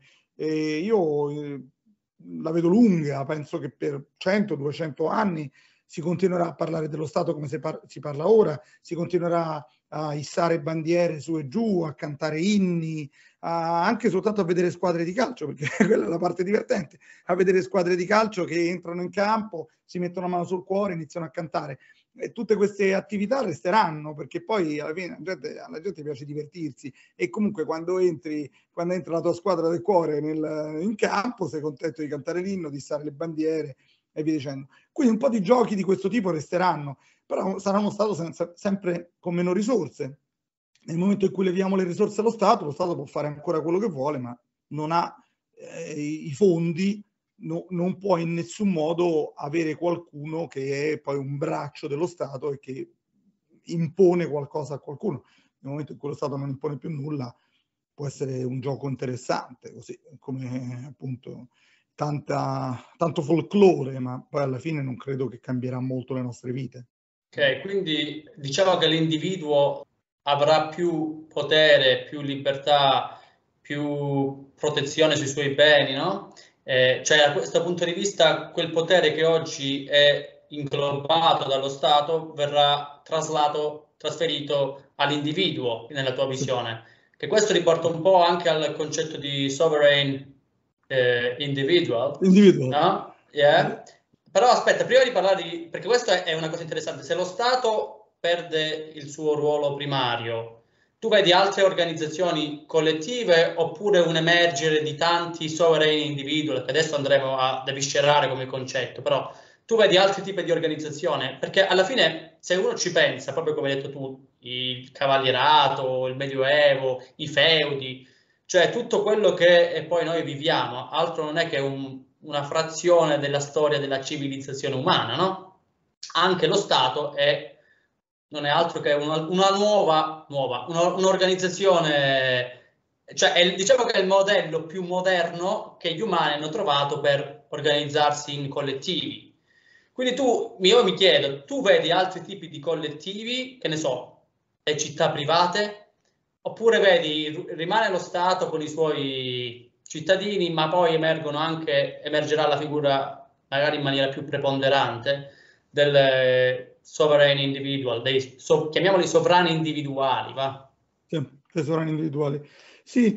Speaker 1: Io la vedo lunga, penso che per 100-200 anni si continuerà a parlare dello Stato come si parla ora, si continuerà a issare bandiere su e giù, a cantare inni, anche soltanto a vedere squadre di calcio, perché quella è la parte divertente, a vedere squadre di calcio che entrano in campo, si mettono la mano sul cuore, iniziano a cantare. E tutte queste attività resteranno, perché poi alla fine alla gente piace divertirsi, e comunque quando entra la tua squadra del cuore in campo sei contento di cantare l'inno, di issare le bandiere e via dicendo. Quindi un po' di giochi di questo tipo resteranno, però sarà uno Stato sempre con meno risorse. Nel momento in cui leviamo le risorse allo Stato, lo Stato può fare ancora quello che vuole, ma non ha i fondi, non può in nessun modo avere qualcuno che è poi un braccio dello Stato e che impone qualcosa a qualcuno. Nel momento in cui lo Stato non impone più nulla, può essere un gioco interessante, così come appunto tanto folklore, ma poi alla fine non credo che cambierà molto le nostre vite.
Speaker 3: Ok, quindi diciamo che l'individuo avrà più potere, più libertà, più protezione sui suoi beni, no? Cioè, da questo punto di vista, quel potere che oggi è inglobato dallo Stato verrà trasferito all'individuo, nella tua visione. Che questo riporta un po' anche al concetto di sovereign individual, no? Yeah. Però aspetta, prima di parlare perché questa è una cosa interessante, se lo Stato perde il suo ruolo primario, tu vedi altre organizzazioni collettive oppure un emergere di tanti sovereign individual, che adesso andremo a eviscerare come concetto, però tu vedi altri tipi di organizzazione? Perché alla fine, se uno ci pensa, proprio come hai detto tu, il cavalierato, il medioevo, i feudi, cioè tutto quello che poi noi viviamo, altro non è che una frazione della storia della civilizzazione umana, no? Anche lo Stato non è altro che una nuova un'organizzazione, cioè diciamo che è il modello più moderno che gli umani hanno trovato per organizzarsi in collettivi. Quindi io mi chiedo, tu vedi altri tipi di collettivi, che ne so, le città private, oppure vedi, rimane lo Stato con i suoi cittadini, ma poi emergerà la figura, magari in maniera più preponderante, del sovereign individual, chiamiamoli sovrani individuali, va?
Speaker 1: Sì, sovrani individuali. Sì,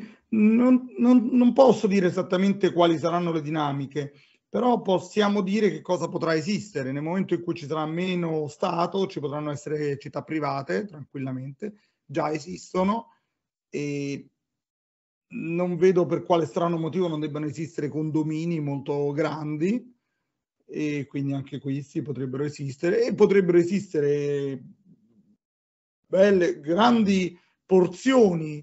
Speaker 1: non posso dire esattamente quali saranno le dinamiche, però possiamo dire che cosa potrà esistere. Nel momento in cui ci sarà meno Stato, ci potranno essere città private, tranquillamente, già esistono, e non vedo per quale strano motivo non debbano esistere condomini molto grandi, e quindi anche questi potrebbero esistere, e potrebbero esistere belle, grandi porzioni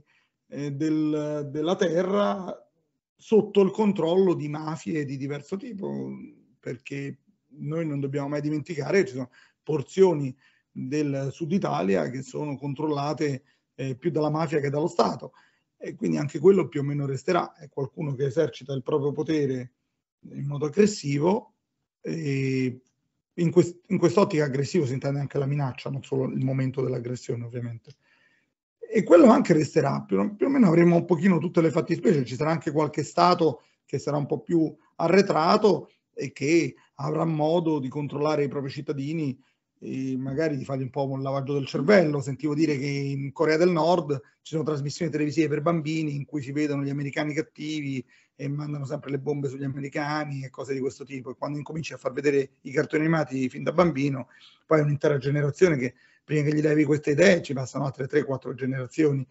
Speaker 1: della terra sotto il controllo di mafie di diverso tipo, perché noi non dobbiamo mai dimenticare che ci sono porzioni del Sud Italia che sono controllate più dalla mafia che dallo Stato, e quindi anche quello più o meno resterà. È qualcuno che esercita il proprio potere in modo aggressivo, e in quest'ottica aggressivo si intende anche la minaccia, non solo il momento dell'aggressione ovviamente. E quello anche resterà, più o meno avremo un pochino tutte le fattispecie, ci sarà anche qualche Stato che sarà un po' più arretrato e che avrà modo di controllare i propri cittadini e magari di fargli un po' un lavaggio del cervello. Sentivo dire che in Corea del Nord ci sono trasmissioni televisive per bambini in cui si vedono gli americani cattivi e mandano sempre le bombe sugli americani e cose di questo tipo, e quando incominci a far vedere i cartoni animati fin da bambino, poi è un'intera generazione che prima che gli levi queste idee ci passano altre 3-4 generazioni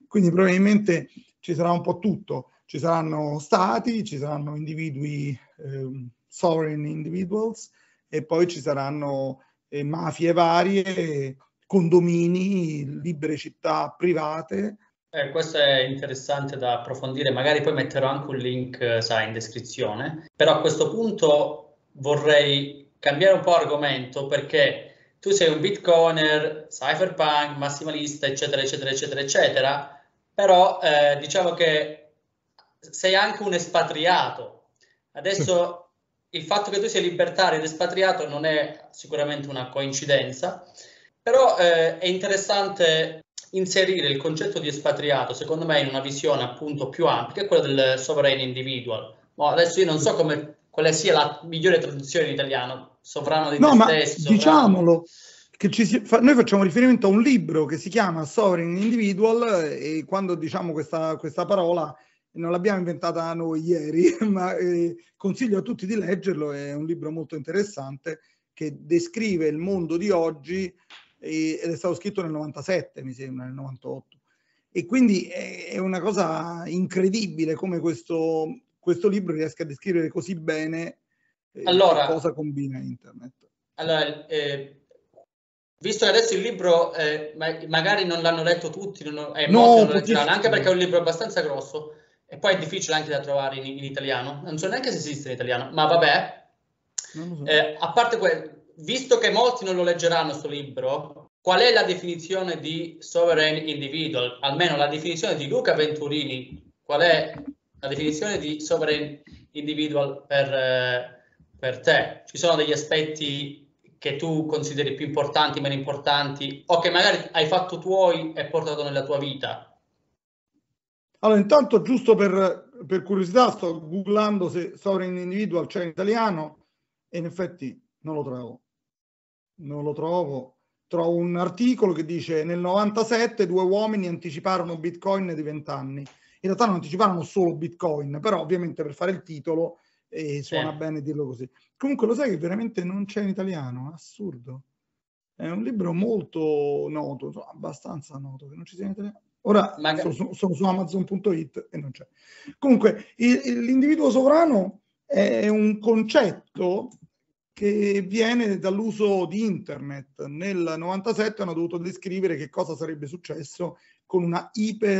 Speaker 1: Quindi probabilmente ci sarà un po' tutto, ci saranno stati, ci saranno individui, sovereign individuals, e poi ci saranno mafie varie, condomini, libere città private.
Speaker 3: Questo è interessante da approfondire, magari poi metterò anche un link, sai, in descrizione, però a questo punto vorrei cambiare un po' argomento, perché tu sei un bitcoiner, cypherpunk, massimalista, eccetera, eccetera, eccetera, eccetera, però diciamo che sei anche un espatriato. Adesso il fatto che tu sia libertario ed espatriato non è sicuramente una coincidenza, però è interessante inserire il concetto di espatriato, secondo me, in una visione appunto più ampia, che è quella del sovereign individual. Ma adesso io non so quale sia la migliore traduzione in italiano, sovrano di te stesso.
Speaker 1: Diciamolo, che noi facciamo riferimento a un libro che si chiama Sovereign Individual, e quando diciamo questa parola non l'abbiamo inventata noi ieri, ma consiglio a tutti di leggerlo, è un libro molto interessante che descrive il mondo di oggi, ed è stato scritto nel 97, mi sembra, nel 98. E quindi è una cosa incredibile come questo libro riesca a descrivere così bene che cosa combina internet.
Speaker 3: Allora, visto che adesso il libro magari non l'hanno letto tutti, molti non lo leggeranno, anche perché è un libro abbastanza grosso e poi è difficile anche da trovare in italiano, non so neanche se esiste in italiano, ma vabbè. Non lo so. A parte visto che molti non lo leggeranno sto libro, qual è la definizione di sovereign individual? Almeno la definizione di Luca Venturini, qual è la definizione di sovereign individual per te? Ci sono degli aspetti che tu consideri più importanti, meno importanti, o che magari hai fatto tuoi e portato nella tua vita?
Speaker 1: Allora, intanto, giusto per curiosità, sto googlando se sovereign individual c'è in italiano, e in effetti non lo trovo. Trovo un articolo che dice: nel 97 2 uomini anticiparono Bitcoin di 20 anni. In realtà non anticiparono solo Bitcoin, però ovviamente per fare il titolo suona bene dirlo così. Comunque lo sai che veramente non c'è in italiano? Assurdo. È un libro molto noto, abbastanza noto, che non ci sia in italiano. Ora sono su Amazon.it e non c'è. Comunque l'individuo sovrano è un concetto che viene dall'uso di internet. Nel 97 hanno dovuto descrivere che cosa sarebbe successo con una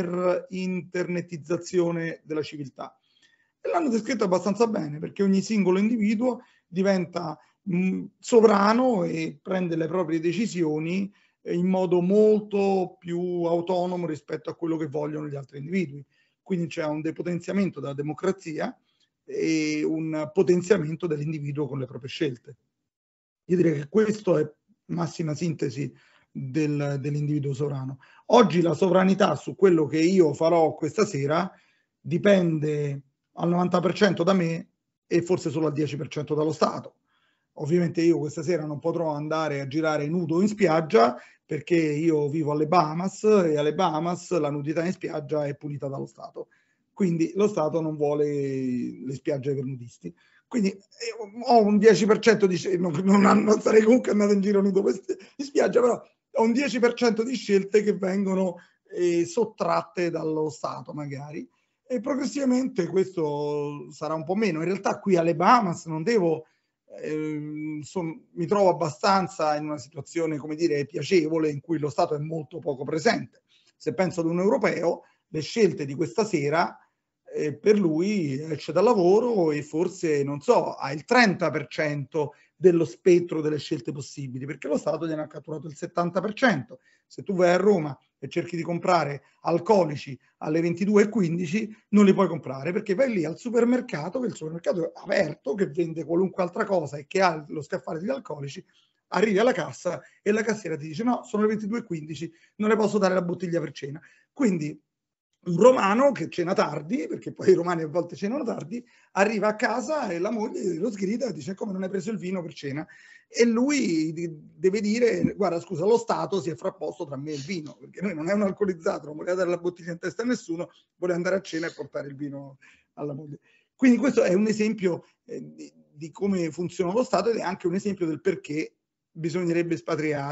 Speaker 1: iper-internetizzazione della civiltà. E l'hanno descritto abbastanza bene, perché ogni singolo individuo diventa sovrano e prende le proprie decisioni in modo molto più autonomo rispetto a quello che vogliono gli altri individui. Quindi c'è un depotenziamento della democrazia e un potenziamento dell'individuo con le proprie scelte. Io direi che questo è massima sintesi dell'individuo sovrano. Oggi la sovranità su quello che io farò questa sera dipende al 90% da me e forse solo al 10% dallo Stato. Ovviamente io questa sera non potrò andare a girare nudo in spiaggia, perché io vivo alle Bahamas, e alle Bahamas la nudità in spiaggia è punita dallo Stato. Quindi lo Stato non vuole le spiagge per nudisti. Quindi ho un 10% di non sarei comunque andato in giro nudo in spiaggia, però ho un 10% di scelte che vengono sottratte dallo Stato magari, e progressivamente questo sarà un po' meno. In realtà qui alle Bahamas non devo mi trovo abbastanza in una situazione, come dire, piacevole, in cui lo Stato è molto poco presente. Se penso ad un europeo, le scelte di questa sera per lui esce dal lavoro e forse, non so, ha il 30% dello spettro delle scelte possibili, perché lo Stato gliene ha catturato il 70%. Se tu vai a Roma e cerchi di comprare alcolici alle 22:15, non li puoi comprare, perché vai lì al supermercato, che il supermercato è aperto, che vende qualunque altra cosa e che ha lo scaffale degli alcolici, arrivi alla cassa e la cassiera ti dice: no, sono le 22:15, non le posso dare la bottiglia per cena. Quindi un romano che cena tardi, perché poi i romani a volte cenano tardi, arriva a casa e la moglie lo sgrida e dice: come non hai preso il vino per cena? E lui deve dire: guarda, scusa, lo Stato si è frapposto tra me e il vino, perché noi non è un alcolizzato, non voleva dare la bottiglia in testa a nessuno, voleva andare a cena e portare il vino alla moglie. Quindi questo è un esempio di come funziona lo Stato, ed è anche un esempio del perché bisognerebbe espatriare,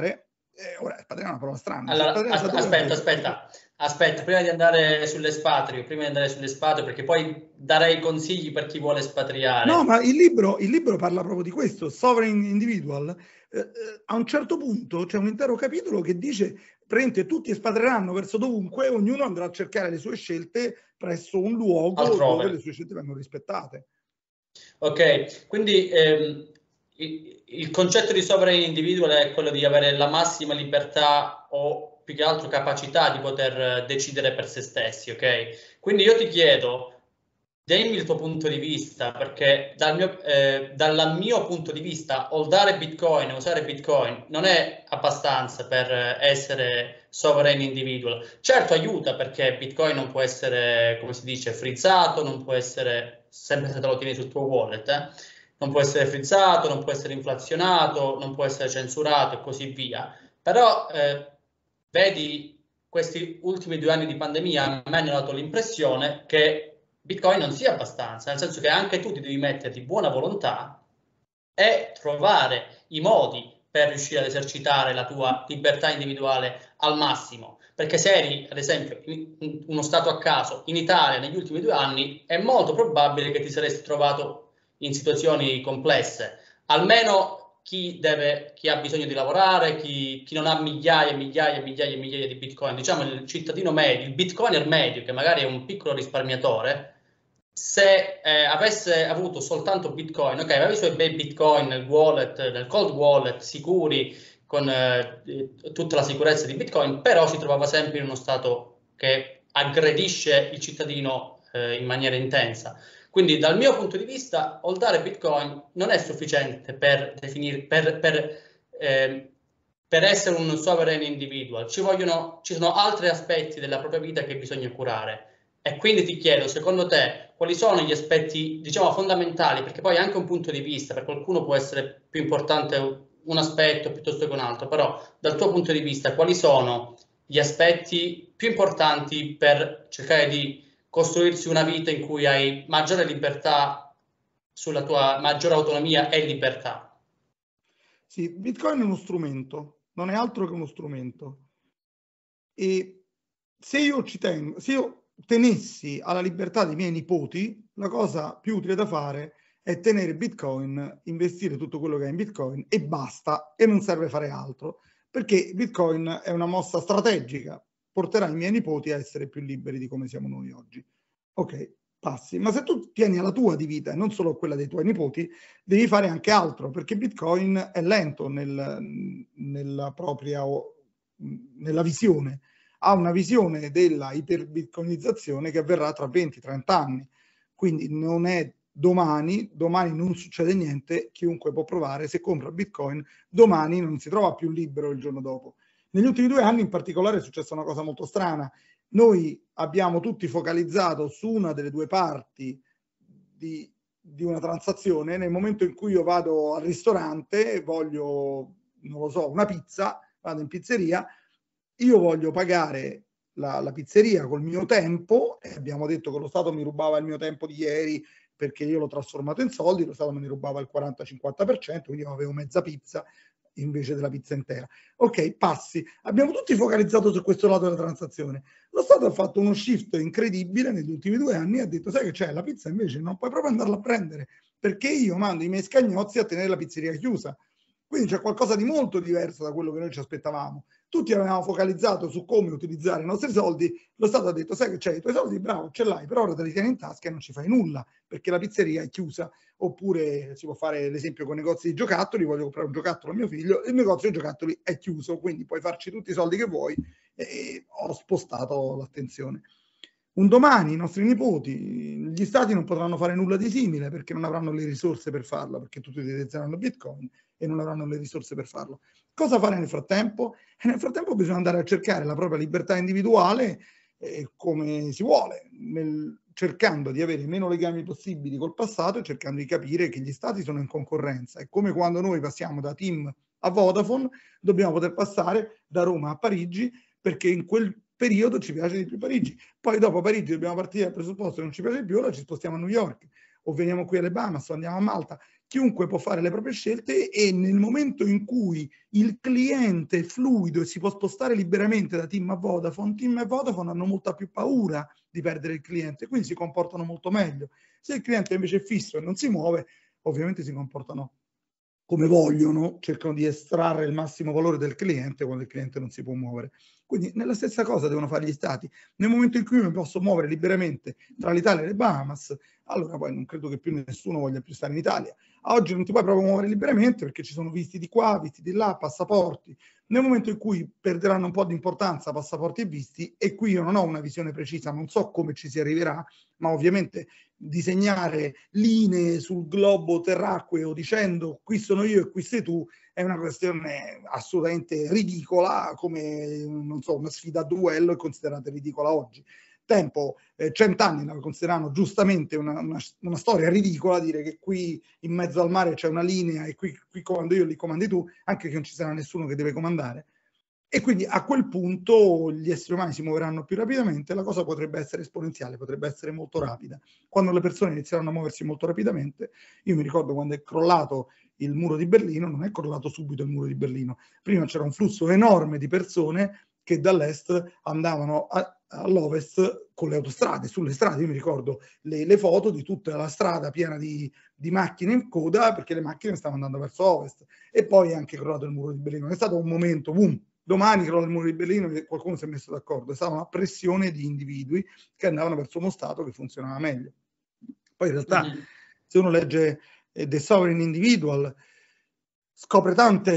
Speaker 1: ora espatriare è una parola strana.
Speaker 3: Allora, aspetta, prima di andare sull'espatrio, perché poi darei consigli per chi vuole espatriare.
Speaker 1: No, ma il libro parla proprio di questo, Sovereign Individual. A un certo punto c'è un intero capitolo che dice tutti espatrieranno verso dovunque, ognuno andrà a cercare le sue scelte presso un luogo
Speaker 3: altrove,
Speaker 1: dove le sue scelte vengono rispettate.
Speaker 3: Ok, quindi il concetto di sovereign individual è quello di avere la massima libertà o più che altro capacità di poter decidere per se stessi, ok? Quindi io ti chiedo, dammi il tuo punto di vista, perché dal mio punto di vista, holdare Bitcoin e usare Bitcoin non è abbastanza per essere sovereign individual. Certo aiuta, perché Bitcoin non può essere, come si dice, frizzato, non può essere, sempre se te lo tieni sul tuo wallet, non può essere frizzato, non può essere inflazionato, non può essere censurato e così via. Però vedi, questi ultimi 2 anni di pandemia a me hanno dato l'impressione che Bitcoin non sia abbastanza, nel senso che anche tu ti devi mettere di buona volontà e trovare i modi per riuscire ad esercitare la tua libertà individuale al massimo. Perché se eri, ad esempio, in uno stato a caso in Italia negli ultimi 2 anni, è molto probabile che ti saresti trovato in situazioni complesse. Almeno chi ha bisogno di lavorare, chi non ha migliaia di Bitcoin, diciamo il cittadino medio, il Bitcoiner medio, che magari è un piccolo risparmiatore, se avesse avuto soltanto Bitcoin, ok, aveva i suoi bei Bitcoin nel wallet, nel cold wallet, sicuri, con tutta la sicurezza di Bitcoin, però si trovava sempre in uno stato che aggredisce il cittadino in maniera intensa. Quindi dal mio punto di vista, holdare Bitcoin non è sufficiente per essere un sovereign individual. Ci sono altri aspetti della propria vita che bisogna curare. E quindi ti chiedo, secondo te, quali sono gli aspetti, diciamo, fondamentali? Perché poi anche un punto di vista, per qualcuno può essere più importante un aspetto piuttosto che un altro, però dal tuo punto di vista, quali sono gli aspetti più importanti per cercare di costruirsi una vita in cui hai maggiore libertà, sulla tua maggiore autonomia e libertà?
Speaker 1: Sì, Bitcoin è uno strumento, non è altro che uno strumento. E se io tenessi alla libertà dei miei nipoti, la cosa più utile da fare è tenere Bitcoin, investire tutto quello che è in Bitcoin e basta, e non serve fare altro, perché Bitcoin è una mossa strategica, porterà i miei nipoti a essere più liberi di come siamo noi oggi. Ok, passi. Ma se tu tieni alla tua di vita e non solo quella dei tuoi nipoti, devi fare anche altro, perché Bitcoin è lento nella visione. Ha una visione della iperbitcoinizzazione che avverrà tra 20-30 anni. Quindi non è domani non succede niente, chiunque può provare, se compra Bitcoin, domani non si trova più libero il giorno dopo. Negli ultimi 2 anni in particolare è successa una cosa molto strana. Noi abbiamo tutti focalizzato su una delle 2 parti di una transazione. Nel momento in cui io vado al ristorante e voglio, non lo so, una pizza, vado in pizzeria, io voglio pagare la pizzeria col mio tempo, e abbiamo detto che lo Stato mi rubava il mio tempo di ieri perché io l'ho trasformato in soldi, lo Stato me ne rubava il 40-50%, quindi io avevo mezza pizza invece della pizza intera. Ok, passi. Abbiamo tutti focalizzato su questo lato della transazione. Lo Stato ha fatto uno shift incredibile negli ultimi 2 anni e ha detto, sai che c'è, la pizza invece non puoi proprio andarla a prendere, perché io mando i miei scagnozzi a tenere la pizzeria chiusa. Quindi c'è qualcosa di molto diverso da quello che noi ci aspettavamo. Tutti avevamo focalizzato su come utilizzare i nostri soldi, lo Stato ha detto, sai che c'è, i tuoi soldi, bravo, ce l'hai, però ora te li tieni in tasca e non ci fai nulla, perché la pizzeria è chiusa. Oppure si può fare l'esempio con negozi di giocattoli, voglio comprare un giocattolo a mio figlio, il negozio di giocattoli è chiuso, quindi puoi farci tutti i soldi che vuoi, e ho spostato l'attenzione. Un domani i nostri nipoti, gli stati non potranno fare nulla di simile perché non avranno le risorse per farlo, perché tutti utilizzeranno Bitcoin e non avranno le risorse per farlo. Cosa fare nel frattempo? E nel frattempo bisogna andare a cercare la propria libertà individuale come si vuole, cercando di avere meno legami possibili col passato e cercando di capire che gli stati sono in concorrenza. È come quando noi passiamo da TIM a Vodafone, dobbiamo poter passare da Roma a Parigi perché in quel periodo ci piace di più Parigi. Poi dopo Parigi dobbiamo partire dal presupposto che non ci piace più, allora ci spostiamo a New York o veniamo qui alle Bahamas o andiamo a Malta. chiunque può fare le proprie scelte e nel momento in cui il cliente è fluido e si può spostare liberamente da TIM a Vodafone hanno molta più paura di perdere il cliente, quindi si comportano molto meglio. Se il cliente invece è fisso e non si muove, ovviamente si comportano come vogliono, cercano di estrarre il massimo valore del cliente quando il cliente non si può muovere. Quindi nella stessa cosa devono fare gli stati. Nel momento in cui io mi posso muovere liberamente tra l'Italia e le Bahamas, allora poi non credo che più nessuno voglia più stare in Italia. Oggi non ti puoi proprio muovere liberamente perché ci sono visti di qua, visti di là, passaporti. Nel momento in cui perderanno un po' di importanza passaporti e visti, e qui io non ho una visione precisa, non so come ci si arriverà, ma ovviamente disegnare linee sul globo terracqueo dicendo qui sono io e qui sei tu è una questione assolutamente ridicola, come non so, una sfida a duello è considerata ridicola oggi. Tempo, 100 anni la considerano giustamente una storia ridicola, dire che qui in mezzo al mare c'è una linea e qui comando io, lì comandi tu, anche che non ci sarà nessuno che deve comandare. E quindi a quel punto gli esseri umani si muoveranno più rapidamente, la cosa potrebbe essere esponenziale, potrebbe essere molto rapida. Quando le persone inizieranno a muoversi molto rapidamente, io mi ricordo quando è crollato il muro di Berlino, non è crollato subito il muro di Berlino, prima c'era un flusso enorme di persone che dall'est andavano all'ovest con le autostrade, sulle strade. Io mi ricordo le foto di tutta la strada piena di macchine in coda perché le macchine stavano andando verso ovest. E poi è anche crollato il muro di Berlino. È stato un momento, boom, domani crolla il muro di Berlino e qualcuno si è messo d'accordo. È stata una pressione di individui che andavano verso uno Stato che funzionava meglio. Poi in realtà se uno legge The Sovereign Individual scopre,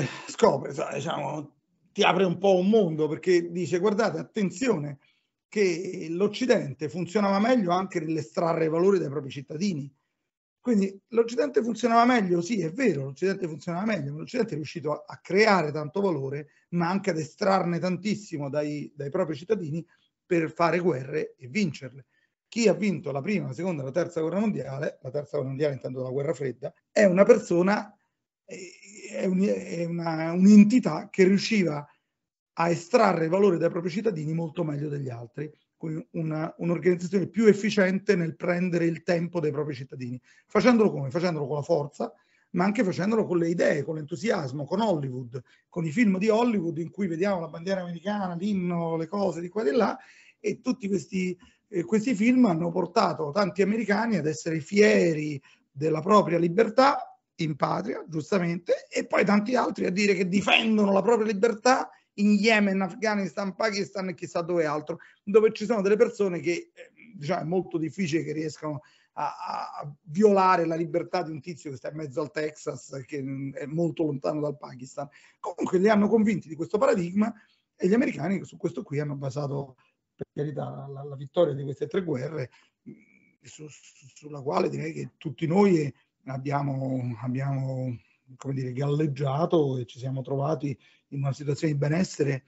Speaker 1: diciamo, ti apre un po' un mondo perché dice guardate, attenzione che l'Occidente funzionava meglio anche nell'estrarre valori dai propri cittadini. Quindi l'Occidente funzionava meglio, sì, è vero, l'Occidente funzionava meglio, ma l'Occidente è riuscito a creare tanto valore, ma anche ad estrarne tantissimo dai propri cittadini per fare guerre e vincerle. Chi ha vinto la prima, la seconda e la terza guerra mondiale intendo la guerra fredda, è una persona, è un'entità che riusciva a estrarre valore dai propri cittadini molto meglio degli altri, un'organizzazione più efficiente nel prendere il tempo dei propri cittadini. Facendolo come? Facendolo con la forza, ma anche facendolo con le idee, con l'entusiasmo, con Hollywood, con i film di Hollywood in cui vediamo la bandiera americana, l'inno, le cose di qua e di là, e tutti questi film hanno portato tanti americani ad essere fieri della propria libertà in patria, giustamente, e poi tanti altri a dire che difendono la propria libertà in Yemen, Afghanistan, Pakistan e chissà dove altro, dove ci sono delle persone che diciamo, è molto difficile che riescano a violare la libertà di un tizio che sta in mezzo al Texas, che è molto lontano dal Pakistan. Comunque li hanno convinti di questo paradigma e gli americani su questo qui hanno basato, per carità, la vittoria di queste 3 guerre, sulla quale direi che tutti noi abbiamo come dire, galleggiato e ci siamo trovati in una situazione di benessere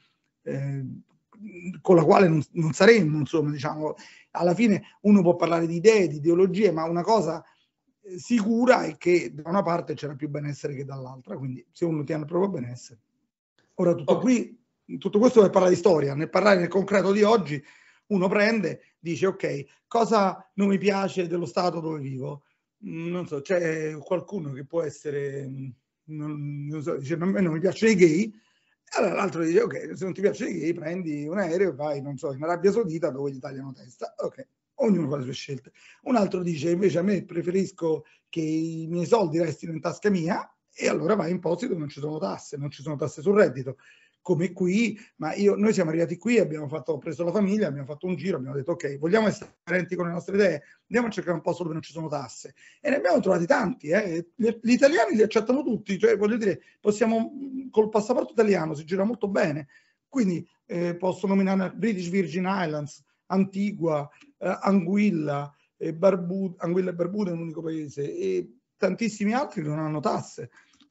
Speaker 1: con la quale non saremmo, insomma, diciamo, alla fine uno può parlare di idee, di ideologie, ma una cosa sicura è che da una parte c'era più benessere che dall'altra, quindi se uno tiene il proprio benessere. Ora tutto questo per parlare di storia, nel parlare nel concreto di oggi, uno prende, dice ok, cosa non mi piace dello Stato dove vivo? Non so, c'è qualcuno che può essere, non so, dice non mi piacciono i gay, allora l'altro dice ok, se non ti piacciono i gay prendi un aereo e vai, non so, in Arabia Saudita dove gli tagliano testa, ok, ognuno fa le sue scelte. Un altro dice invece a me preferisco che i miei soldi restino in tasca mia e allora vai in posti dove non ci sono tasse sul reddito, come qui, ma noi siamo arrivati qui, ho preso la famiglia, abbiamo fatto un giro, abbiamo detto ok, vogliamo essere coerenti con le nostre idee, andiamo a cercare un posto dove non ci sono tasse. E ne abbiamo trovati tanti, gli italiani li accettano tutti, cioè voglio dire, possiamo, col passaporto italiano si gira molto bene, quindi posso nominare British Virgin Islands, Antigua, Anguilla e Barbuda è un unico paese, e tantissimi altri non hanno tasse.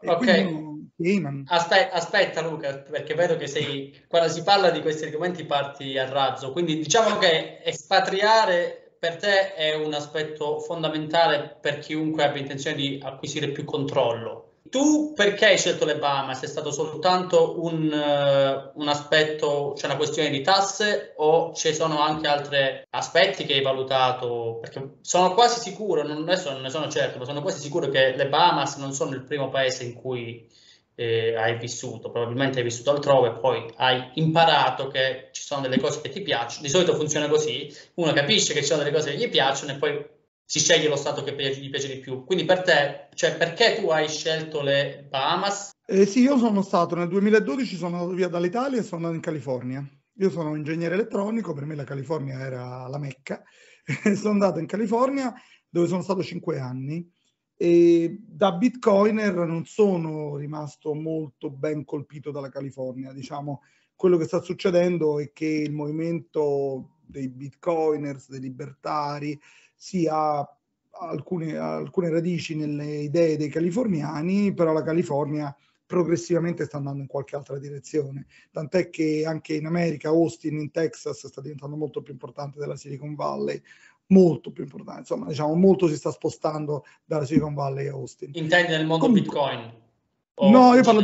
Speaker 3: Ok, aspetta Luca, perché vedo che quando si parla di questi argomenti parti a razzo, quindi diciamo che espatriare per te è un aspetto fondamentale per chiunque abbia intenzione di acquisire più controllo. tu perché hai scelto le Bahamas? È stato soltanto un aspetto, c'è una questione di tasse o ci sono anche altri aspetti che hai valutato? Perché sono quasi sicuro, adesso non ne sono certo, ma sono quasi sicuro che le Bahamas non sono il primo paese in cui hai vissuto, probabilmente hai vissuto altrove, poi hai imparato che ci sono delle cose che ti piacciono. Di solito funziona così, uno capisce che ci sono delle cose che gli piacciono e poi si sceglie lo stato che gli piace di più. Quindi per te, cioè perché tu hai scelto le Bahamas?
Speaker 1: Sì, io sono stato nel 2012, sono andato via dall'Italia e sono andato in California. Io sono ingegnere elettronico, per me la California era la Mecca. Sono andato in California dove sono stato 5 anni e da Bitcoiner non sono rimasto molto ben colpito dalla California. Diciamo, quello che sta succedendo è che il movimento dei Bitcoiners, dei libertari, ha alcune radici nelle idee dei californiani, però la California progressivamente sta andando in qualche altra direzione, tant'è che anche in America, Austin, in Texas, sta diventando molto più importante della Silicon Valley, molto più importante, insomma, diciamo, molto si sta spostando dalla Silicon Valley a Austin.
Speaker 3: Intendi nel mondo Bitcoin?
Speaker 1: No, io parlo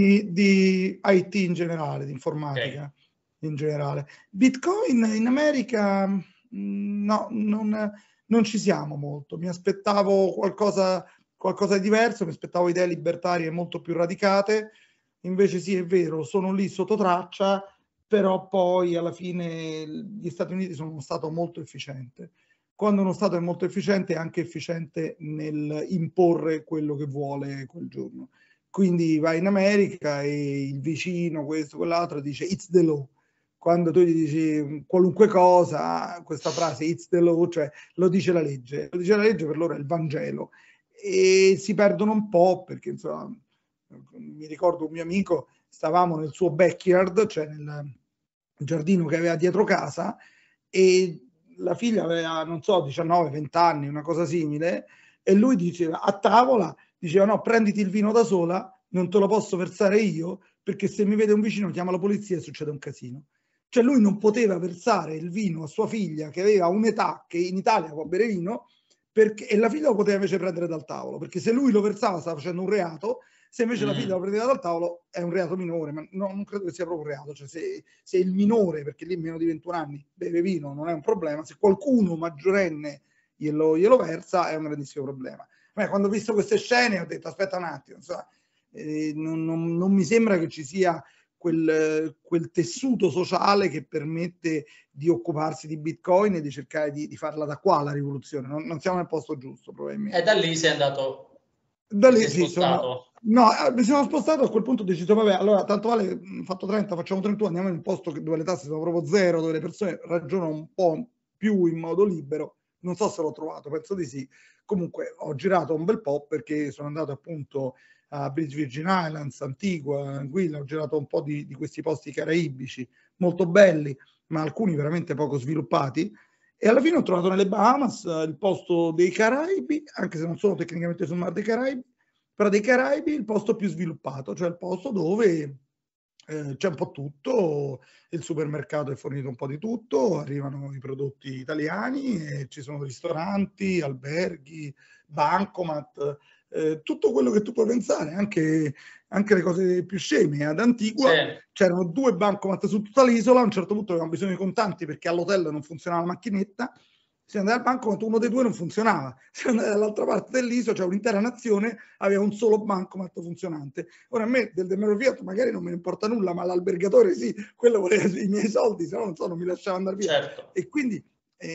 Speaker 1: di IT in generale, di informatica in generale. Bitcoin in America no, non ci siamo molto. Mi aspettavo qualcosa di diverso, mi aspettavo idee libertarie molto più radicate. Invece sì, è vero, sono lì sotto traccia, però poi alla fine gli Stati Uniti sono uno Stato molto efficiente. Quando uno Stato è molto efficiente, è anche efficiente nel imporre quello che vuole quel giorno. Quindi vai in America e il vicino, questo, quell'altro, dice it's the law. Quando tu gli dici qualunque cosa, questa frase it's the law, cioè lo dice la legge. Lo dice la legge, per loro è il Vangelo. E si perdono un po' perché, insomma, mi ricordo un mio amico, stavamo nel suo backyard, cioè nel giardino che aveva dietro casa, e la figlia aveva, non so, 19-20 anni, una cosa simile, e lui diceva, a tavola, diceva no, prenditi il vino da sola, non te lo posso versare io, perché se mi vede un vicino chiama la polizia e succede un casino. Cioè lui non poteva versare il vino a sua figlia che aveva un'età che in Italia può bere vino, e la figlia lo poteva invece prendere dal tavolo, perché se lui lo versava stava facendo un reato, se invece la figlia lo prendeva dal tavolo è un reato minore, ma non credo che sia proprio un reato, cioè se il minore, perché lì meno di 21 anni, beve vino non è un problema, se qualcuno maggiorenne glielo versa è un grandissimo problema. Ma quando ho visto queste scene ho detto aspetta un attimo, insomma, non mi sembra che ci sia quel tessuto sociale che permette di occuparsi di Bitcoin e di cercare di farla da qua la rivoluzione. Non siamo nel posto giusto, probabilmente.
Speaker 3: E da lì sei andato.
Speaker 1: Da lì sì, no, mi sono spostato, a quel punto ho deciso, vabbè, allora tanto vale, fatto 30, facciamo 31, andiamo in un posto dove le tasse sono proprio zero, dove le persone ragionano un po' più in modo libero. Non so se l'ho trovato, penso di sì. Comunque ho girato un bel po' perché sono andato appunto a British Virgin Islands, Antigua, Anguilla, ho girato un po' di questi posti caraibici, molto belli, ma alcuni veramente poco sviluppati. E alla fine ho trovato nelle Bahamas il posto dei Caraibi, anche se non sono tecnicamente sul Mar dei Caraibi, però dei Caraibi il posto più sviluppato, cioè il posto dove c'è un po' tutto, il supermercato è fornito un po' di tutto, arrivano i prodotti italiani, e ci sono ristoranti, alberghi, bancomat, tutto quello che tu puoi pensare, anche le cose più sceme. Ad Antigua c'erano 2 bancomat su tutta l'isola, a un certo punto avevamo bisogno di contanti perché all'hotel non funzionava la macchinetta, se andai al bancomat uno dei 2 non funzionava, se andai dall'altra parte dell'isola, cioè un'intera nazione aveva un solo bancomat funzionante. Ora a me del denaro fiat magari non me ne importa nulla, ma l'albergatore sì, quello voleva i miei soldi, se no non so, non mi lasciava andare via.
Speaker 3: Certo.
Speaker 1: E quindi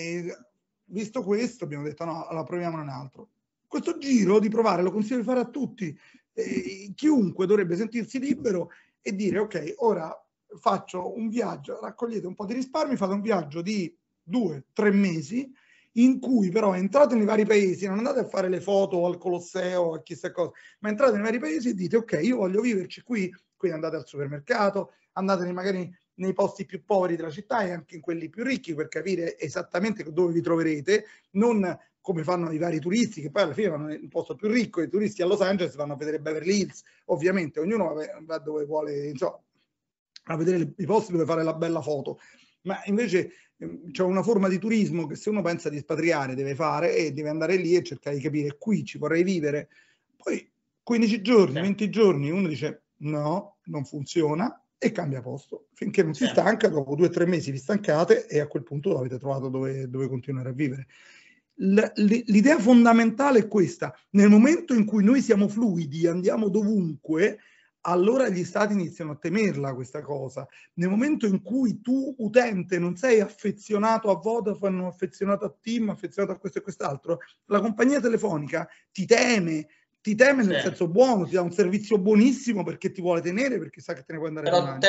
Speaker 1: visto questo abbiamo detto no, allora proviamone un altro. Questo giro di provare lo consiglio di fare a tutti, chiunque dovrebbe sentirsi libero e dire ok, ora faccio un viaggio, raccogliete un po' di risparmi, fate un viaggio di 2-3 mesi in cui però entrate nei vari paesi, non andate a fare le foto al Colosseo, a chissà cosa, ma entrate nei vari paesi e dite ok, io voglio viverci qui, quindi andate al supermercato, andate magari nei posti più poveri della città e anche in quelli più ricchi per capire esattamente dove vi troverete, non come fanno i vari turisti che poi alla fine vanno nel posto più ricco. I turisti a Los Angeles vanno a vedere Beverly Hills, ovviamente ognuno va dove vuole, insomma, a vedere i posti dove fare la bella foto, ma invece c'è una forma di turismo che se uno pensa di espatriare deve fare e deve andare lì e cercare di capire qui ci vorrei vivere. Poi 15 giorni, 20 giorni, uno dice no, non funziona e cambia posto. Finché non si stanca, dopo 2 o 3 mesi vi stancate e a quel punto avete trovato dove continuare a vivere. L'idea fondamentale è questa: nel momento in cui noi siamo fluidi, andiamo dovunque, allora gli stati iniziano a temerla questa cosa. Nel momento in cui tu, utente, non sei affezionato a Vodafone, affezionato a TIM, affezionato a questo e quest'altro, la compagnia telefonica ti teme nel senso buono, ti dà un servizio buonissimo perché ti vuole tenere, perché sa che te ne puoi andare.
Speaker 3: Però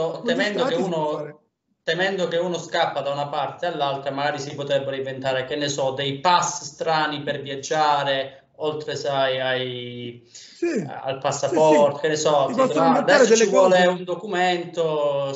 Speaker 3: temendo che uno scappa da una parte all'altra, magari si potrebbero inventare, che ne so, dei pass strani per viaggiare, oltre sai al passaporto, che ne so, adesso ci vuole un documento.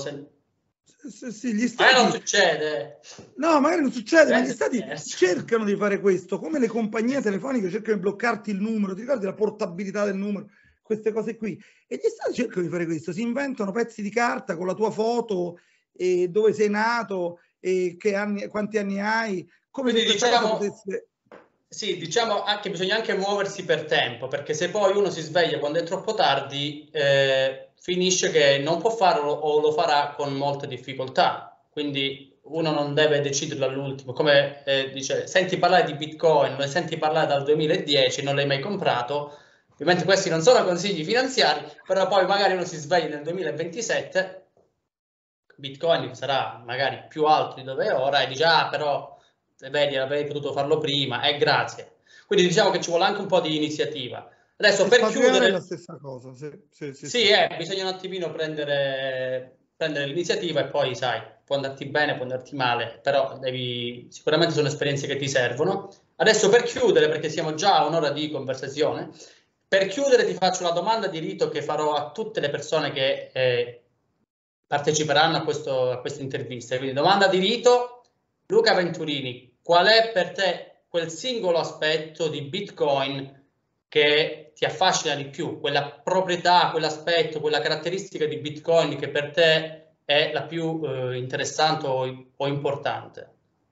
Speaker 1: Gli stati,
Speaker 3: non succede.
Speaker 1: No, magari non succede, ma gli stati cercano di fare questo, come le compagnie telefoniche cercano di bloccarti il numero, ti ricordi la portabilità del numero, queste cose qui, e gli stati cercano di fare questo, si inventano pezzi di carta con la tua foto, e dove sei nato, e quanti anni hai, come
Speaker 3: quindi
Speaker 1: se
Speaker 3: diciamo,
Speaker 1: potesse...
Speaker 3: Sì, diciamo che bisogna anche muoversi per tempo, perché se poi uno si sveglia quando è troppo tardi, finisce che non può farlo o lo farà con molte difficoltà. Quindi uno non deve deciderlo all'ultimo. Come dice, senti parlare di Bitcoin, lo senti parlare dal 2010, non l'hai mai comprato. Ovviamente questi non sono consigli finanziari, però poi magari uno si sveglia nel 2027, Bitcoin sarà magari più alto di dove è ora e dice, però vedi, avrei potuto farlo prima, grazie. Quindi diciamo che ci vuole anche un po' di iniziativa. Adesso per chiudere...
Speaker 1: la stessa cosa,
Speaker 3: sì. Bisogna un attimino prendere l'iniziativa e poi, sai, può andarti bene, può andarti male, però sicuramente sono esperienze che ti servono. Adesso per chiudere, perché siamo già a un'ora di conversazione, per chiudere ti faccio una domanda di rito che farò a tutte le persone che parteciperanno a questa intervista. Quindi domanda di rito, Luca Venturini, qual è per te quel singolo aspetto di Bitcoin che ti affascina di più, quella proprietà, quell'aspetto, quella caratteristica di Bitcoin che per te è la più interessante o importante?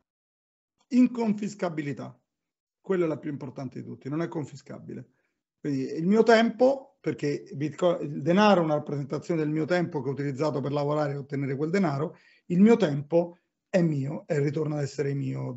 Speaker 1: Inconfiscabilità, quella è la più importante di tutti, non è confiscabile. Quindi il mio tempo, perché il denaro è una rappresentazione del mio tempo che ho utilizzato per lavorare e ottenere quel denaro, il mio tempo è mio e ritorna ad essere mio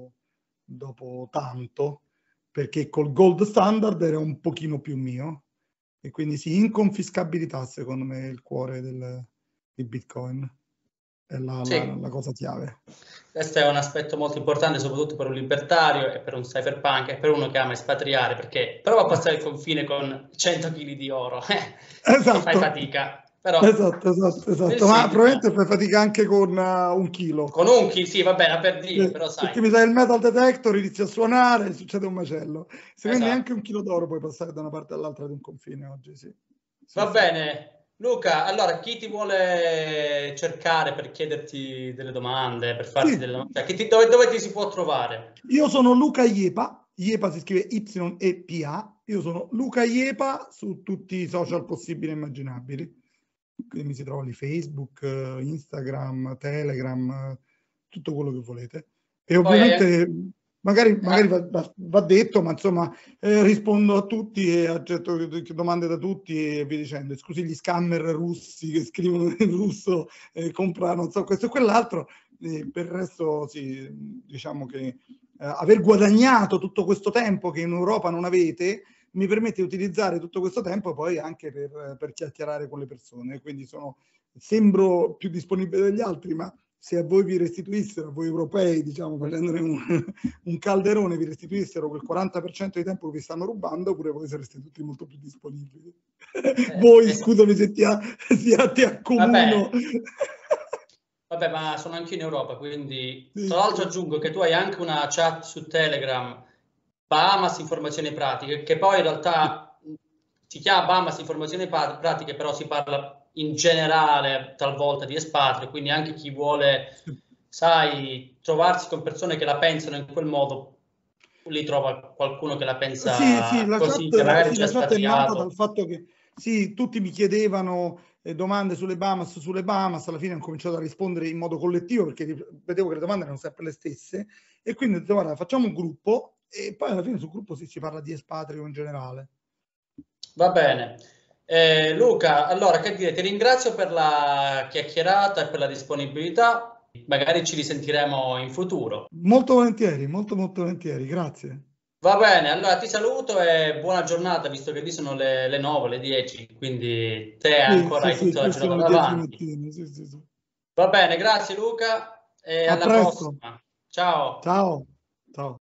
Speaker 1: dopo tanto, perché col gold standard era un pochino più mio, e quindi sì, inconfiscabilità secondo me è il cuore di Bitcoin, è la cosa chiave.
Speaker 3: Questo è un aspetto molto importante, soprattutto per un libertario e per un cypherpunk e per uno che ama espatriare, perché prova a passare il confine con 100 kg di oro,
Speaker 1: esatto.
Speaker 3: Fai fatica. Però,
Speaker 1: esatto. Ma probabilmente fai fatica anche con 1 chilo.
Speaker 3: Con 1 chilo, sì, va bene, per dire, però sai.
Speaker 1: Perché mi dai il metal detector, inizi a suonare e succede un macello. Secondo me neanche 1 chilo d'oro puoi passare da una parte all'altra di un confine oggi, sì.
Speaker 3: Va bene. Luca, allora chi ti vuole cercare per chiederti delle domande, per farti delle domande, dove ti si può trovare?
Speaker 1: Io sono Luca Iepa, Iepa si scrive Y-E-P-A, io sono Luca Iepa su tutti i social possibili e immaginabili. Quindi mi si trova lì Facebook, Instagram, Telegram, tutto quello che volete. E ovviamente magari va detto, ma insomma rispondo a tutti e accetto domande da tutti e via dicendo. Scusi gli scammer russi che scrivono in russo, comprano, non so, questo e quell'altro. Per il resto sì, diciamo che aver guadagnato tutto questo tempo che in Europa non avete mi permette di utilizzare tutto questo tempo poi anche per chiacchierare con le persone, quindi sembro più disponibile degli altri, ma se a voi vi restituissero, a voi europei, diciamo, facendone un calderone, vi restituissero quel 40% di tempo che vi stanno rubando, oppure voi sareste tutti molto più disponibili. Voi, scusami se ti accomuno.
Speaker 3: Vabbè, ma sono anche in Europa, quindi tra l'altro aggiungo che tu hai anche una chat su Telegram, Bahamas Informazioni Pratiche, che poi in realtà si chiama Bahamas Informazioni Pratiche, però si parla in generale talvolta di espatrio, quindi anche chi vuole, sai, trovarsi con persone che la pensano in quel modo, lì trova qualcuno che la pensa così, che magari c'è
Speaker 1: è nata dal fatto che tutti mi chiedevano domande sulle Bahamas, alla fine ho cominciato a rispondere in modo collettivo perché vedevo che le domande erano sempre le stesse e quindi ho detto guarda facciamo un gruppo e poi alla fine sul gruppo si parla di espatrio in generale.
Speaker 3: Va bene. Luca, allora che dire, ti ringrazio per la chiacchierata e per la disponibilità, magari ci risentiremo in futuro.
Speaker 1: Molto volentieri, molto volentieri, grazie.
Speaker 3: Va bene, allora ti saluto e buona giornata, visto che lì sono le 9, le 10, quindi te ancora hai tutta la giornata davanti.
Speaker 1: Sì.
Speaker 3: Va bene, grazie Luca e
Speaker 1: A
Speaker 3: alla
Speaker 1: presto.
Speaker 3: prossima. Ciao.
Speaker 1: Ciao. Ciao.